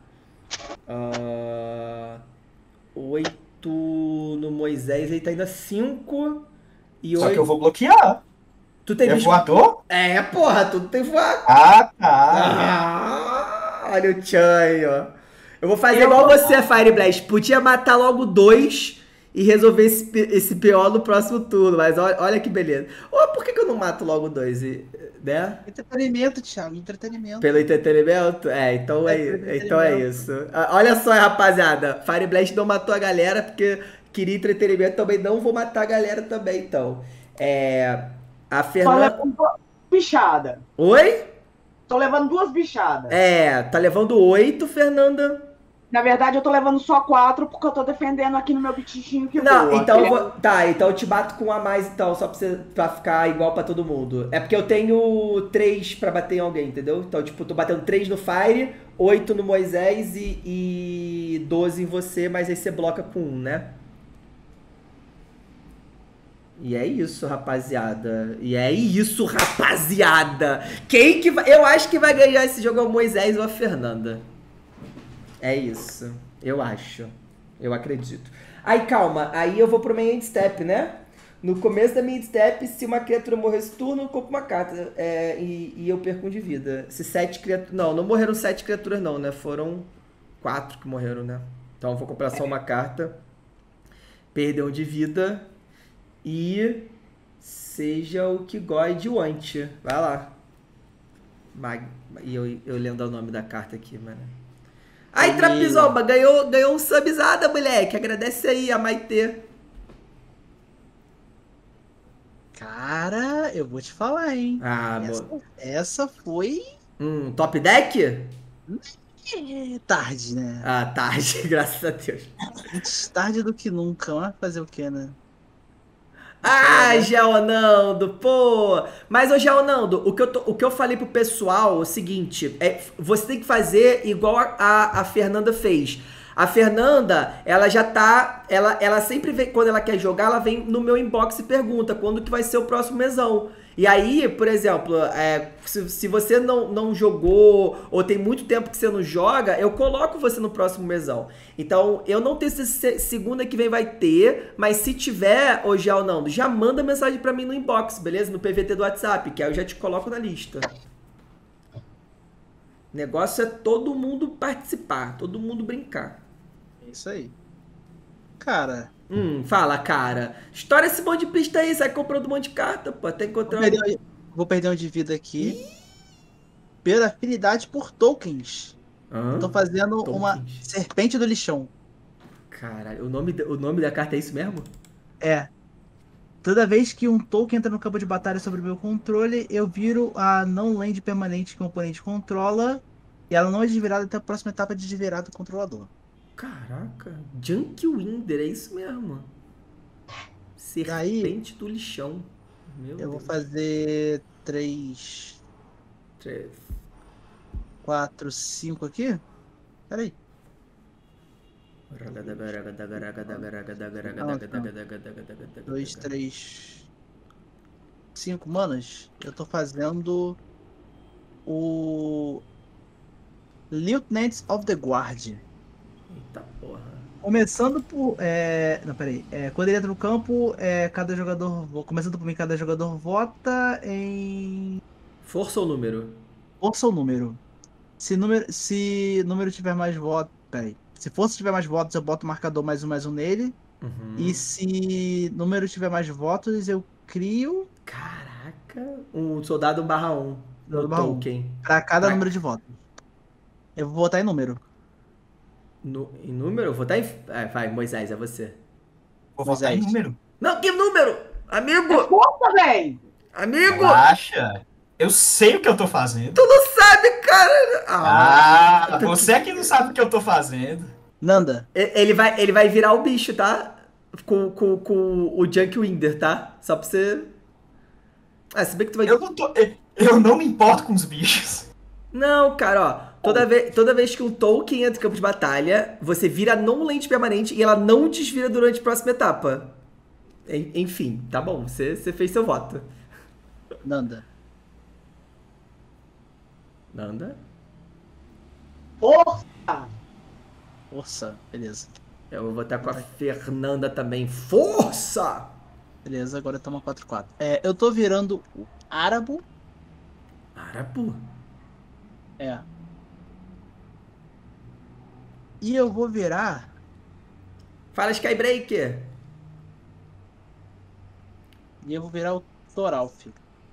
Ah, oito no Moisés, ele tá indo a cinco. E Só que eu oito. vou bloquear. Tu tem É bicho. voador? É, porra, tu tem voar. Ah, tá. Ah, olha o Chan aí, ó. Eu vou fazer igual você, Fire Blast. Podia matar logo dois e resolver esse, P- esse P O no próximo turno. Mas olha, olha que beleza. Ô, por que, que eu não mato logo dois? E, né? Entretenimento, Thiago, entretenimento. Pelo entretenimento? É, então É, é, pelo então é entretenimento. isso. Ah, olha só, rapaziada. Fire Blast não matou a galera porque queria entretenimento. Também não vou matar a galera também, então. É. A Tô Fernanda. levando duas bichadas. Oi? Tô levando duas bichadas. É, tá levando oito, Fernanda. Na verdade, eu tô levando só quatro porque eu tô defendendo aqui no meu bitichinho que Não, voa. então eu Aquele- vou. Tá, então eu te bato com um a mais, então, só pra, você, pra ficar igual pra todo mundo. É porque eu tenho três pra bater em alguém, entendeu? Então, tipo, tô batendo três no Fire, oito no Moisés e, e doze em você, mas aí você bloca com um, né? E é isso, rapaziada. E é isso, rapaziada. Quem que vai. Eu acho que vai ganhar esse jogo é o Moisés ou a Fernanda. É isso. Eu acho. Eu acredito. Aí, calma. Aí eu vou pro main endstep, né? No começo da minha endstep, se uma criatura morrer esse turno, eu compro uma carta. É, e, e eu perco um de vida. Se sete criaturas... Não, não morreram sete criaturas não, né? Foram quatro que morreram, né? Então eu vou comprar só uma carta. Perder um de vida. E... seja o que God want. Vai lá. Mag... E eu, eu lendo o nome da carta aqui, mano. Ai, E- Trapizoba, ganhou, ganhou um subzada, moleque. Agradece aí a Maitê. Cara, eu vou te falar, hein? Ah, essa, mo... essa foi Hum, top deck? é, tarde, né? Ah, tarde, graças a Deus. Antes tarde do que nunca, mas fazer o quê, né? Ah, né? Geonando, pô! Mas, ô Geonando, o que, eu tô- o que eu falei pro pessoal é o seguinte: é, você tem que fazer igual a, a, a Fernanda fez. A Fernanda, ela já tá. Ela, ela sempre vem, quando ela quer jogar, ela vem no meu inbox e pergunta quando que vai ser o próximo mesão. E aí, por exemplo, é, se, se você não, não jogou ou tem muito tempo que você não joga, eu coloco você no próximo mesão. Então, eu não tenho se se- segunda que vem vai ter, mas se tiver, ô Geonando, já manda mensagem pra mim no inbox, beleza? No P V T do WhatsApp, que aí eu já te coloco na lista. O negócio é todo mundo participar, todo mundo brincar. É isso aí. Cara, Hum, fala, cara. Estoura esse monte de pista aí, sai comprando um monte de carta, pô. Até vou encontrar um... perder, vou perder um de vida aqui. Pela afinidade por tokens. Hã? Eu tô fazendo Tokens. uma serpente do lixão. Caralho, o nome, da- o nome da carta é isso mesmo? É. Toda vez que um token entra no campo de batalha sobre o meu controle, eu viro a não land permanente que o oponente controla. E ela não é desvirada até a próxima etapa de desvirar do controlador. Caraca, Junk Winder, é isso mesmo. Serpente do lixão. Meu Eu vou Deus. fazer três, Tre- quatro, cinco aqui. Peraí. Dois, três, cinco manas. Eu tô fazendo o Lieutenants of the Guard. Eita porra. Começando por. É... Não, peraí. É, quando ele entra no campo, é, cada jogador. vo- Começando por mim, cada jogador vota em. Força ou número? Força ou número. Se número, se número tiver mais votos. Peraí. Se força tiver mais votos, eu boto o marcador mais um mais um nele. Uhum. E se número tiver mais votos, eu crio Caraca. Um soldado barra um no Soldado barra um. token. pra cada Pra- número de votos. Eu vou votar em número. No, em número? Eu vou dar em... Ah, vai, Moisés, é você. Vou votar em Moisés. número. Não, que número? Amigo! É força, véi! Amigo! Relaxa. Eu sei o que eu tô fazendo. Tu não sabe, cara! Ah, Ah, você é que não sabe o que eu tô fazendo. Nanda. E- Ele vai, ele vai virar o bicho, tá? Com, com, com o Junk Winder, tá? Só pra você... Ah, se bem que tu vai... Eu não tô. Eu não me importo com os bichos. Não, cara, ó. Toda, ve toda vez que um token entra em campo de batalha, você vira non-land permanente e ela não desvira durante a próxima etapa. En- Enfim, tá bom. Você você fez seu voto. Nanda. Nanda? Força! Força. Beleza. Eu vou votar com a Fernanda também. Força! Beleza, agora toma quatro quatro. É, eu tô virando o Árabo. Arapu. É. E eu vou virar. Fala, Skybreaker. E eu vou virar o Thoralf.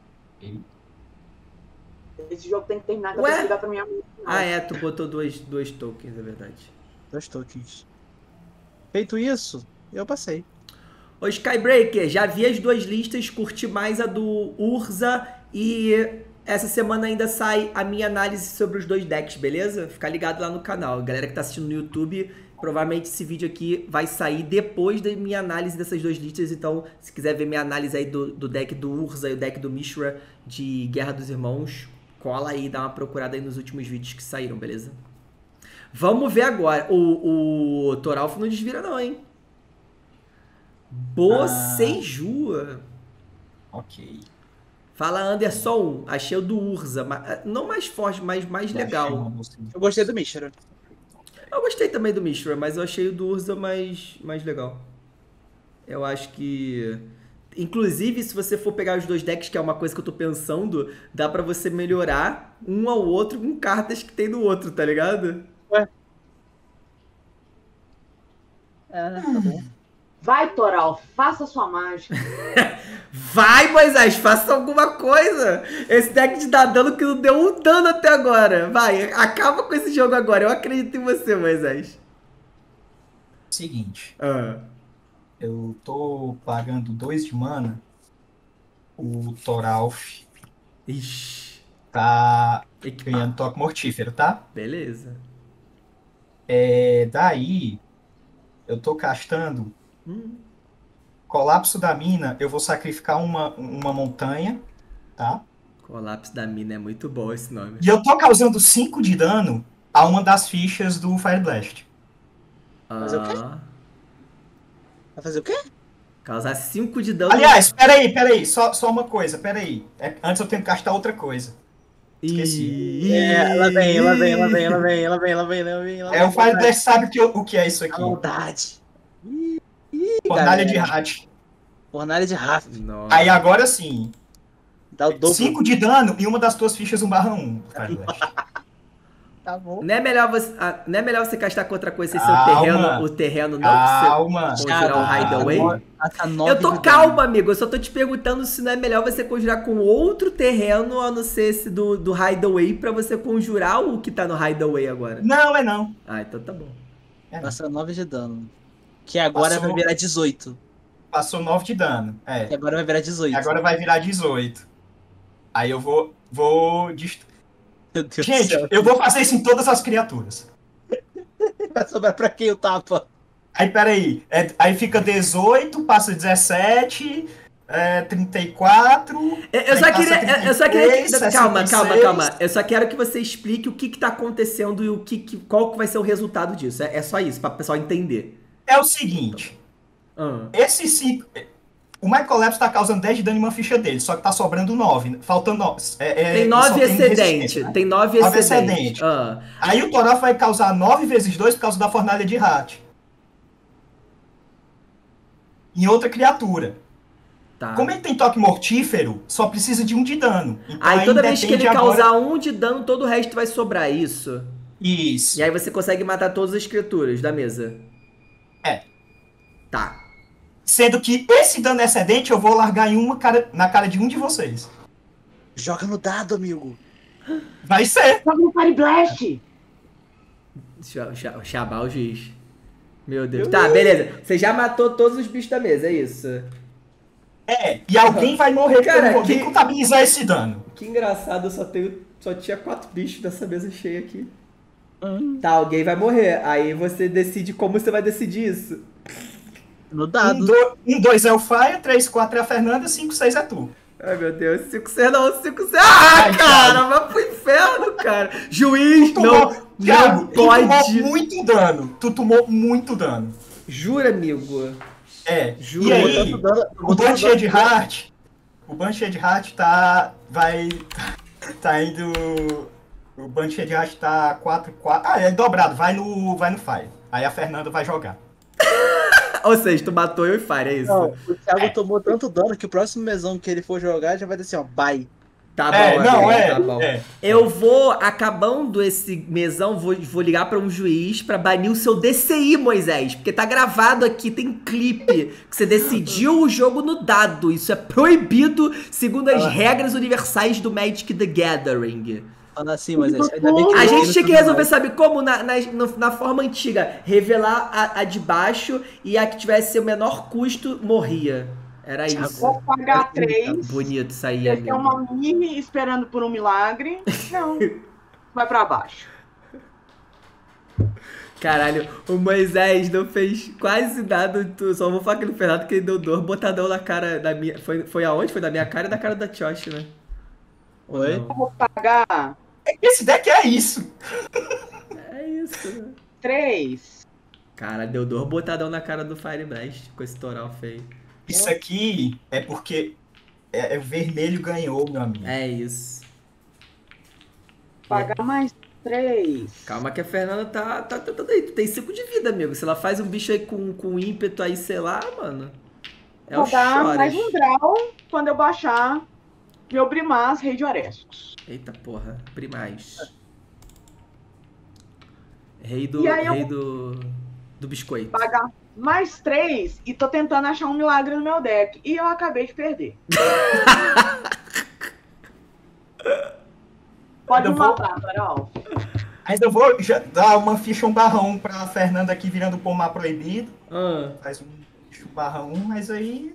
Esse jogo tem que terminar, que eu Ué? tenho que dar pra minha mãe. Ah, é, tu botou dois, dois tokens, é verdade. Dois tokens. Feito isso, eu passei. Ô Skybreaker, já vi as duas listas, curti mais a do Urza e essa semana ainda sai a minha análise sobre os dois decks, beleza? Fica ligado lá no canal. Galera que tá assistindo no YouTube, provavelmente esse vídeo aqui vai sair depois da minha análise dessas duas listas, então se quiser ver minha análise aí do, do deck do Urza e o deck do Mishra de Guerra dos Irmãos, cola aí e dá uma procurada aí nos últimos vídeos que saíram, beleza? Vamos ver agora. O, o Thoralf não desvira não, hein? Bocejua. Ok. Fala Anderson, achei o do Urza, mas, não mais forte, mas mais legal. Eu gostei do Mishra. Eu gostei também do Mishra, mas eu achei o do Urza mais, mais legal. Eu acho que... Inclusive, se você for pegar os dois decks, que é uma coisa que eu tô pensando, dá pra você melhorar um ao outro com cartas que tem no outro, tá ligado? Ué? É, tá bom. Vai, Toral, faça sua mágica. Vai, Moisés, faça alguma coisa. Esse deck te dá dano que não deu um dano até agora. Vai, acaba com esse jogo agora. Eu acredito em você, Moisés. Seguinte, Ah. eu tô pagando dois de mana. O Thoralf Ixi. tá Equipar. ganhando toque mortífero, tá? Beleza. É, daí, eu tô castando Hum. Colapso da Mina. Eu vou sacrificar uma, uma montanha, tá? Colapso da mina é muito bom esse nome. E eu tô causando cinco de dano a uma das fichas do Fire Blast. Fazer o quê? Ah. Vai fazer o quê? Causar cinco de dano. Aliás, peraí, peraí, só, só uma coisa, peraí. É, antes eu tenho que castar outra coisa. esqueci. Ih, É, ela vem, ela vem, ela vem, ela vem, ela vem, ela vem, ela vem. Ela É, vem, o Fire Blast sabe o que, eu- o que é isso A aqui. maldade. Ih, Fornalha galera. de Hat. Fornalha de Raf. Nossa. Aí agora sim, Dá o dobro. cinco de dano e uma das tuas fichas um barra um. Fire Blast. Tá bom. Não é melhor você, ah, não é melhor você castar com outra coisa sem ser o Calma. terreno, o terreno não Calma. você conjurar o Hideaway? Essa nove Eu tô de calma, dano. amigo. Eu só tô te perguntando se não é melhor você conjurar com outro terreno, a não ser esse do, do Hideaway, pra você conjurar o que tá no Hideaway agora. Não, é não. Ah, então tá bom. É não. Passa nove de dano. Que agora Passou. vai virar dezoito. Passou nove de dano. É. Que agora vai virar dezoito. E agora vai virar dezoito. Aí eu vou. vou dest... Meu Deus Gente, do céu. eu vou fazer isso em todas as criaturas. Vai sobrar pra quem o tapa? Aí, peraí. É, aí fica dezoito, passa dezessete, é, trinta e quatro. Eu eu aí só passa queria. Eu eu só trinta e queria. três, Calma, calma, sessenta e seis. calma. Eu só quero que você explique o que que tá acontecendo e o que, que qual que vai ser o resultado disso. É, é só isso, pra pessoal entender. É o seguinte. Ah. Esse cinco. O Michael Labs tá causando dez de dano em uma ficha dele, só que tá sobrando nove. Faltando nove. É, é, Tem só nove tem excedente. resistência, né? Tem nove Nove excedente. excedente. Ah. Aí o Thoralf vai causar nove vezes dois por causa da fornalha de Hat. Em outra criatura. Tá. Como ele tem toque mortífero, só precisa de um de dano. Então, Aí toda vez que ele independe agora- causar um de dano, todo o resto vai sobrar isso. Isso. E aí você consegue matar todas as criaturas da mesa. É. Tá. Sendo que esse dano excedente eu vou largar em uma cara, na cara de um de vocês. Joga no dado, amigo. Vai ser. Joga no Fire Blast. Cha- cha- Chabar o juiz. Meu Deus. Tá, beleza. Você já matou todos os bichos da mesa, é isso? É. E alguém vai morrer porque Cara, eu não vou nem que- contabilizar esse dano. Que engraçado, eu só tenho. Só tinha quatro bichos dessa mesa cheia aqui. Tá, alguém vai morrer. Aí você decide como você vai decidir isso. No Um, dado. do, um, dois é o Faia, três, quatro é a Fernanda, cinco, seis é tu. Ai, meu Deus. cinco C não, cinco C. Ah, Ai, cara, vai pro inferno, cara. Juiz, Tu não, tomou, Thiago, não tu tomou pode. muito dano. Tu tomou muito dano. Jura, amigo? É. Juro. E aí, Tanto dano- o Banshee de Heart, o Banshee de Heart tá, vai, tá indo, o Banshee de Heart tá quatro, quatro, ah, é dobrado, vai no, vai no Fire. Aí a Fernanda vai jogar. Ou seja, tu matou eu e Fire, é isso? Não, o Thiago tomou tanto dano que o próximo mesão que ele for jogar já vai ter assim, ó, bye. Tá bom, É, não, amigo, é, tá bom. é. Eu vou, acabando esse mesão, vou, vou ligar pra um juiz pra banir o seu D C I, Moisés. Porque tá gravado aqui, tem clipe que você decidiu o jogo no dado. Isso é proibido segundo as Ah. regras universais do Magic the Gathering. Falando assim, mas ainda bem que A eu gente não tinha que tudo resolver, mais. sabe como? Na, na, no- na forma antiga, revelar a, a de baixo e a que tivesse o menor custo morria. Era isso. Vou pagar três. Bonito isso aí, Esse é amigo. uma mini esperando por um milagre. Não. Vai pra baixo. Caralho, o Moisés não fez quase nada. tu- Só vou falar que ele fez nada, porque ele deu dor botadão na cara da minha. Foi, foi aonde? Foi da minha cara e da cara da Tioshi, né? Ou Oi? não? Vou pagar Esse deck é isso. É isso, né? três. Cara, deu dor botadão na cara do Fire Blast com esse toral feio. Isso aqui é porque é, é o vermelho ganhou, meu amigo. É isso. Pagar mais três. Calma que a Fernanda tá, tá tentando aí. Tu tem cinco de vida, amigo. Se ela faz um bicho aí com, com ímpeto aí, sei lá, mano. É o Vou dar Chores. mais um draw quando eu baixar meu Brimaz, Rei de Orescos. Eita porra, primais. Rei do. E aí eu- Rei do. Do biscoito. Pagar mais três e tô tentando achar um milagre no meu deck. E eu acabei de perder. Pode Eu me vou- matar, Carol. Mas eu vou já dar uma ficha um barra um pra Fernanda aqui virando pomar proibido. Ah, Faz um ficha um barra um, mas aí.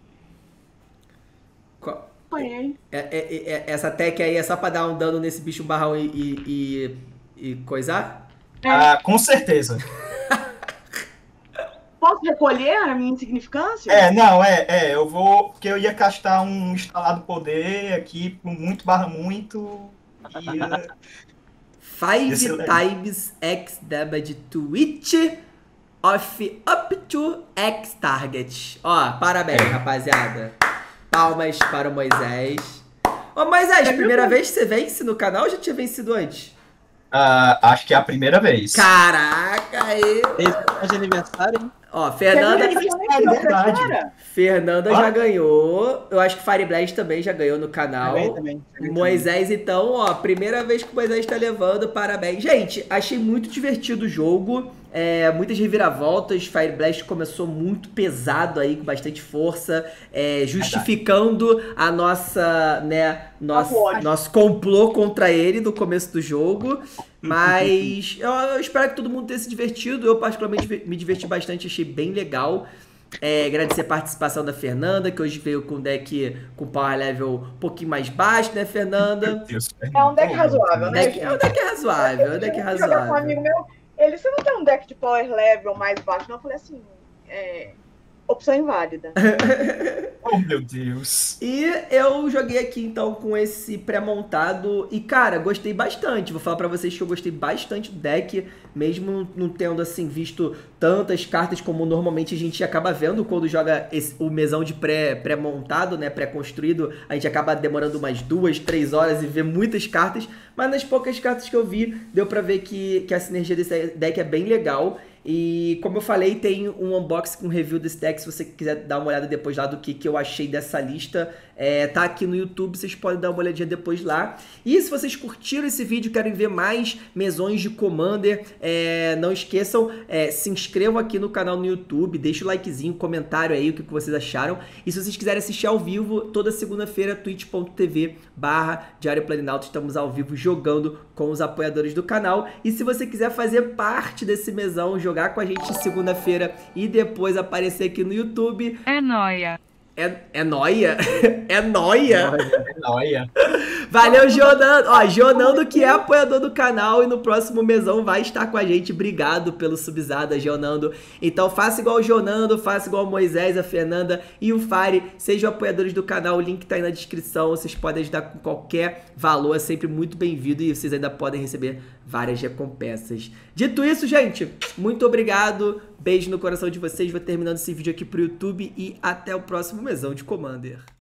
qual- Apanhei. é- é- é- é- essa tech aí é só pra dar um dano nesse bicho barrão e. e, e, e coisar? É. Ah, com certeza. Posso recolher a minha insignificância? É, não, é, é, eu vou. Porque eu ia castar um instalado poder aqui com muito barra muito. E, eh, Five Esse é legal. times X damage to each of up to X target. Ó, parabéns, É. rapaziada. Palmas para o Moisés. Ô, Moisés, primeira vez que você vence no canal ou já tinha vencido antes? ah, acho que é a primeira vez. Caraca, aí. Esse de aniversário, hein? Ó, Fernanda, É verdade. Cara, Fernanda Ó. já ganhou. Eu acho que Fire Blast também já ganhou no canal. Também, também. também. Moisés, então, ó, primeira vez que o Moisés tá levando, parabéns. Gente, achei muito divertido o jogo, é, muitas reviravoltas, Fire Blast começou muito pesado aí, com bastante força, é, justificando a nossa, né, nosso, Apoio. nosso complô contra ele no começo do jogo, mas eu, eu espero que todo mundo tenha se divertido, eu particularmente me diverti bastante, achei bem legal. É, agradecer a participação da Fernanda, que hoje veio com um deck com power level um pouquinho mais baixo, né, Fernanda? Meu Deus, é um deck razoável, né, Deck, é um gente? deck razoável, é um deck Eu fui jogar com um razoável. amigo meu, ele, você não tem um deck de power level mais baixo? Não, eu falei assim, é, opção inválida. Oh, meu Deus. E eu joguei aqui então com esse pré-montado e cara, gostei bastante. Vou falar pra vocês que eu gostei bastante do deck, mesmo não tendo assim visto tantas cartas como normalmente a gente acaba vendo quando joga esse- o mesão de pré- pré-montado, né, pré-construído, a gente acaba demorando umas duas, três horas e vê muitas cartas, mas nas poucas cartas que eu vi, deu pra ver que, que a sinergia desse deck é bem legal. E como eu falei, tem um unboxing com review desse deck, se você quiser dar uma olhada depois lá do que, que eu achei dessa lista, é, tá aqui no YouTube, vocês podem dar uma olhadinha depois lá. E se vocês curtiram esse vídeo e querem ver mais mesões de Commander, é, não esqueçam, é, se inscrevam aqui no canal no YouTube, deixa o likezinho, comentário aí, o que, que vocês acharam. E se vocês quiserem assistir ao vivo, toda segunda-feira, twitch ponto tv barra Diário Planinauta, estamos ao vivo jogando com os apoiadores do canal. E se você quiser fazer parte desse mesão, jogar com a gente segunda-feira e depois aparecer aqui no YouTube, É nóia. é, é nóia? É nóia? Olha. Valeu, Jonando. Ó, Jonando que é apoiador do canal e no próximo mesão vai estar com a gente. Obrigado pelo subzada, Jonando. Então faça igual o Jonando, faça igual o Moisés, a Fernanda e o Fire. Sejam apoiadores do canal, o link tá aí na descrição. Vocês podem ajudar com qualquer valor, é sempre muito bem-vindo e vocês ainda podem receber várias recompensas. Dito isso, gente, muito obrigado. Beijo no coração de vocês. Vou terminando esse vídeo aqui pro YouTube e até o próximo mesão de Commander.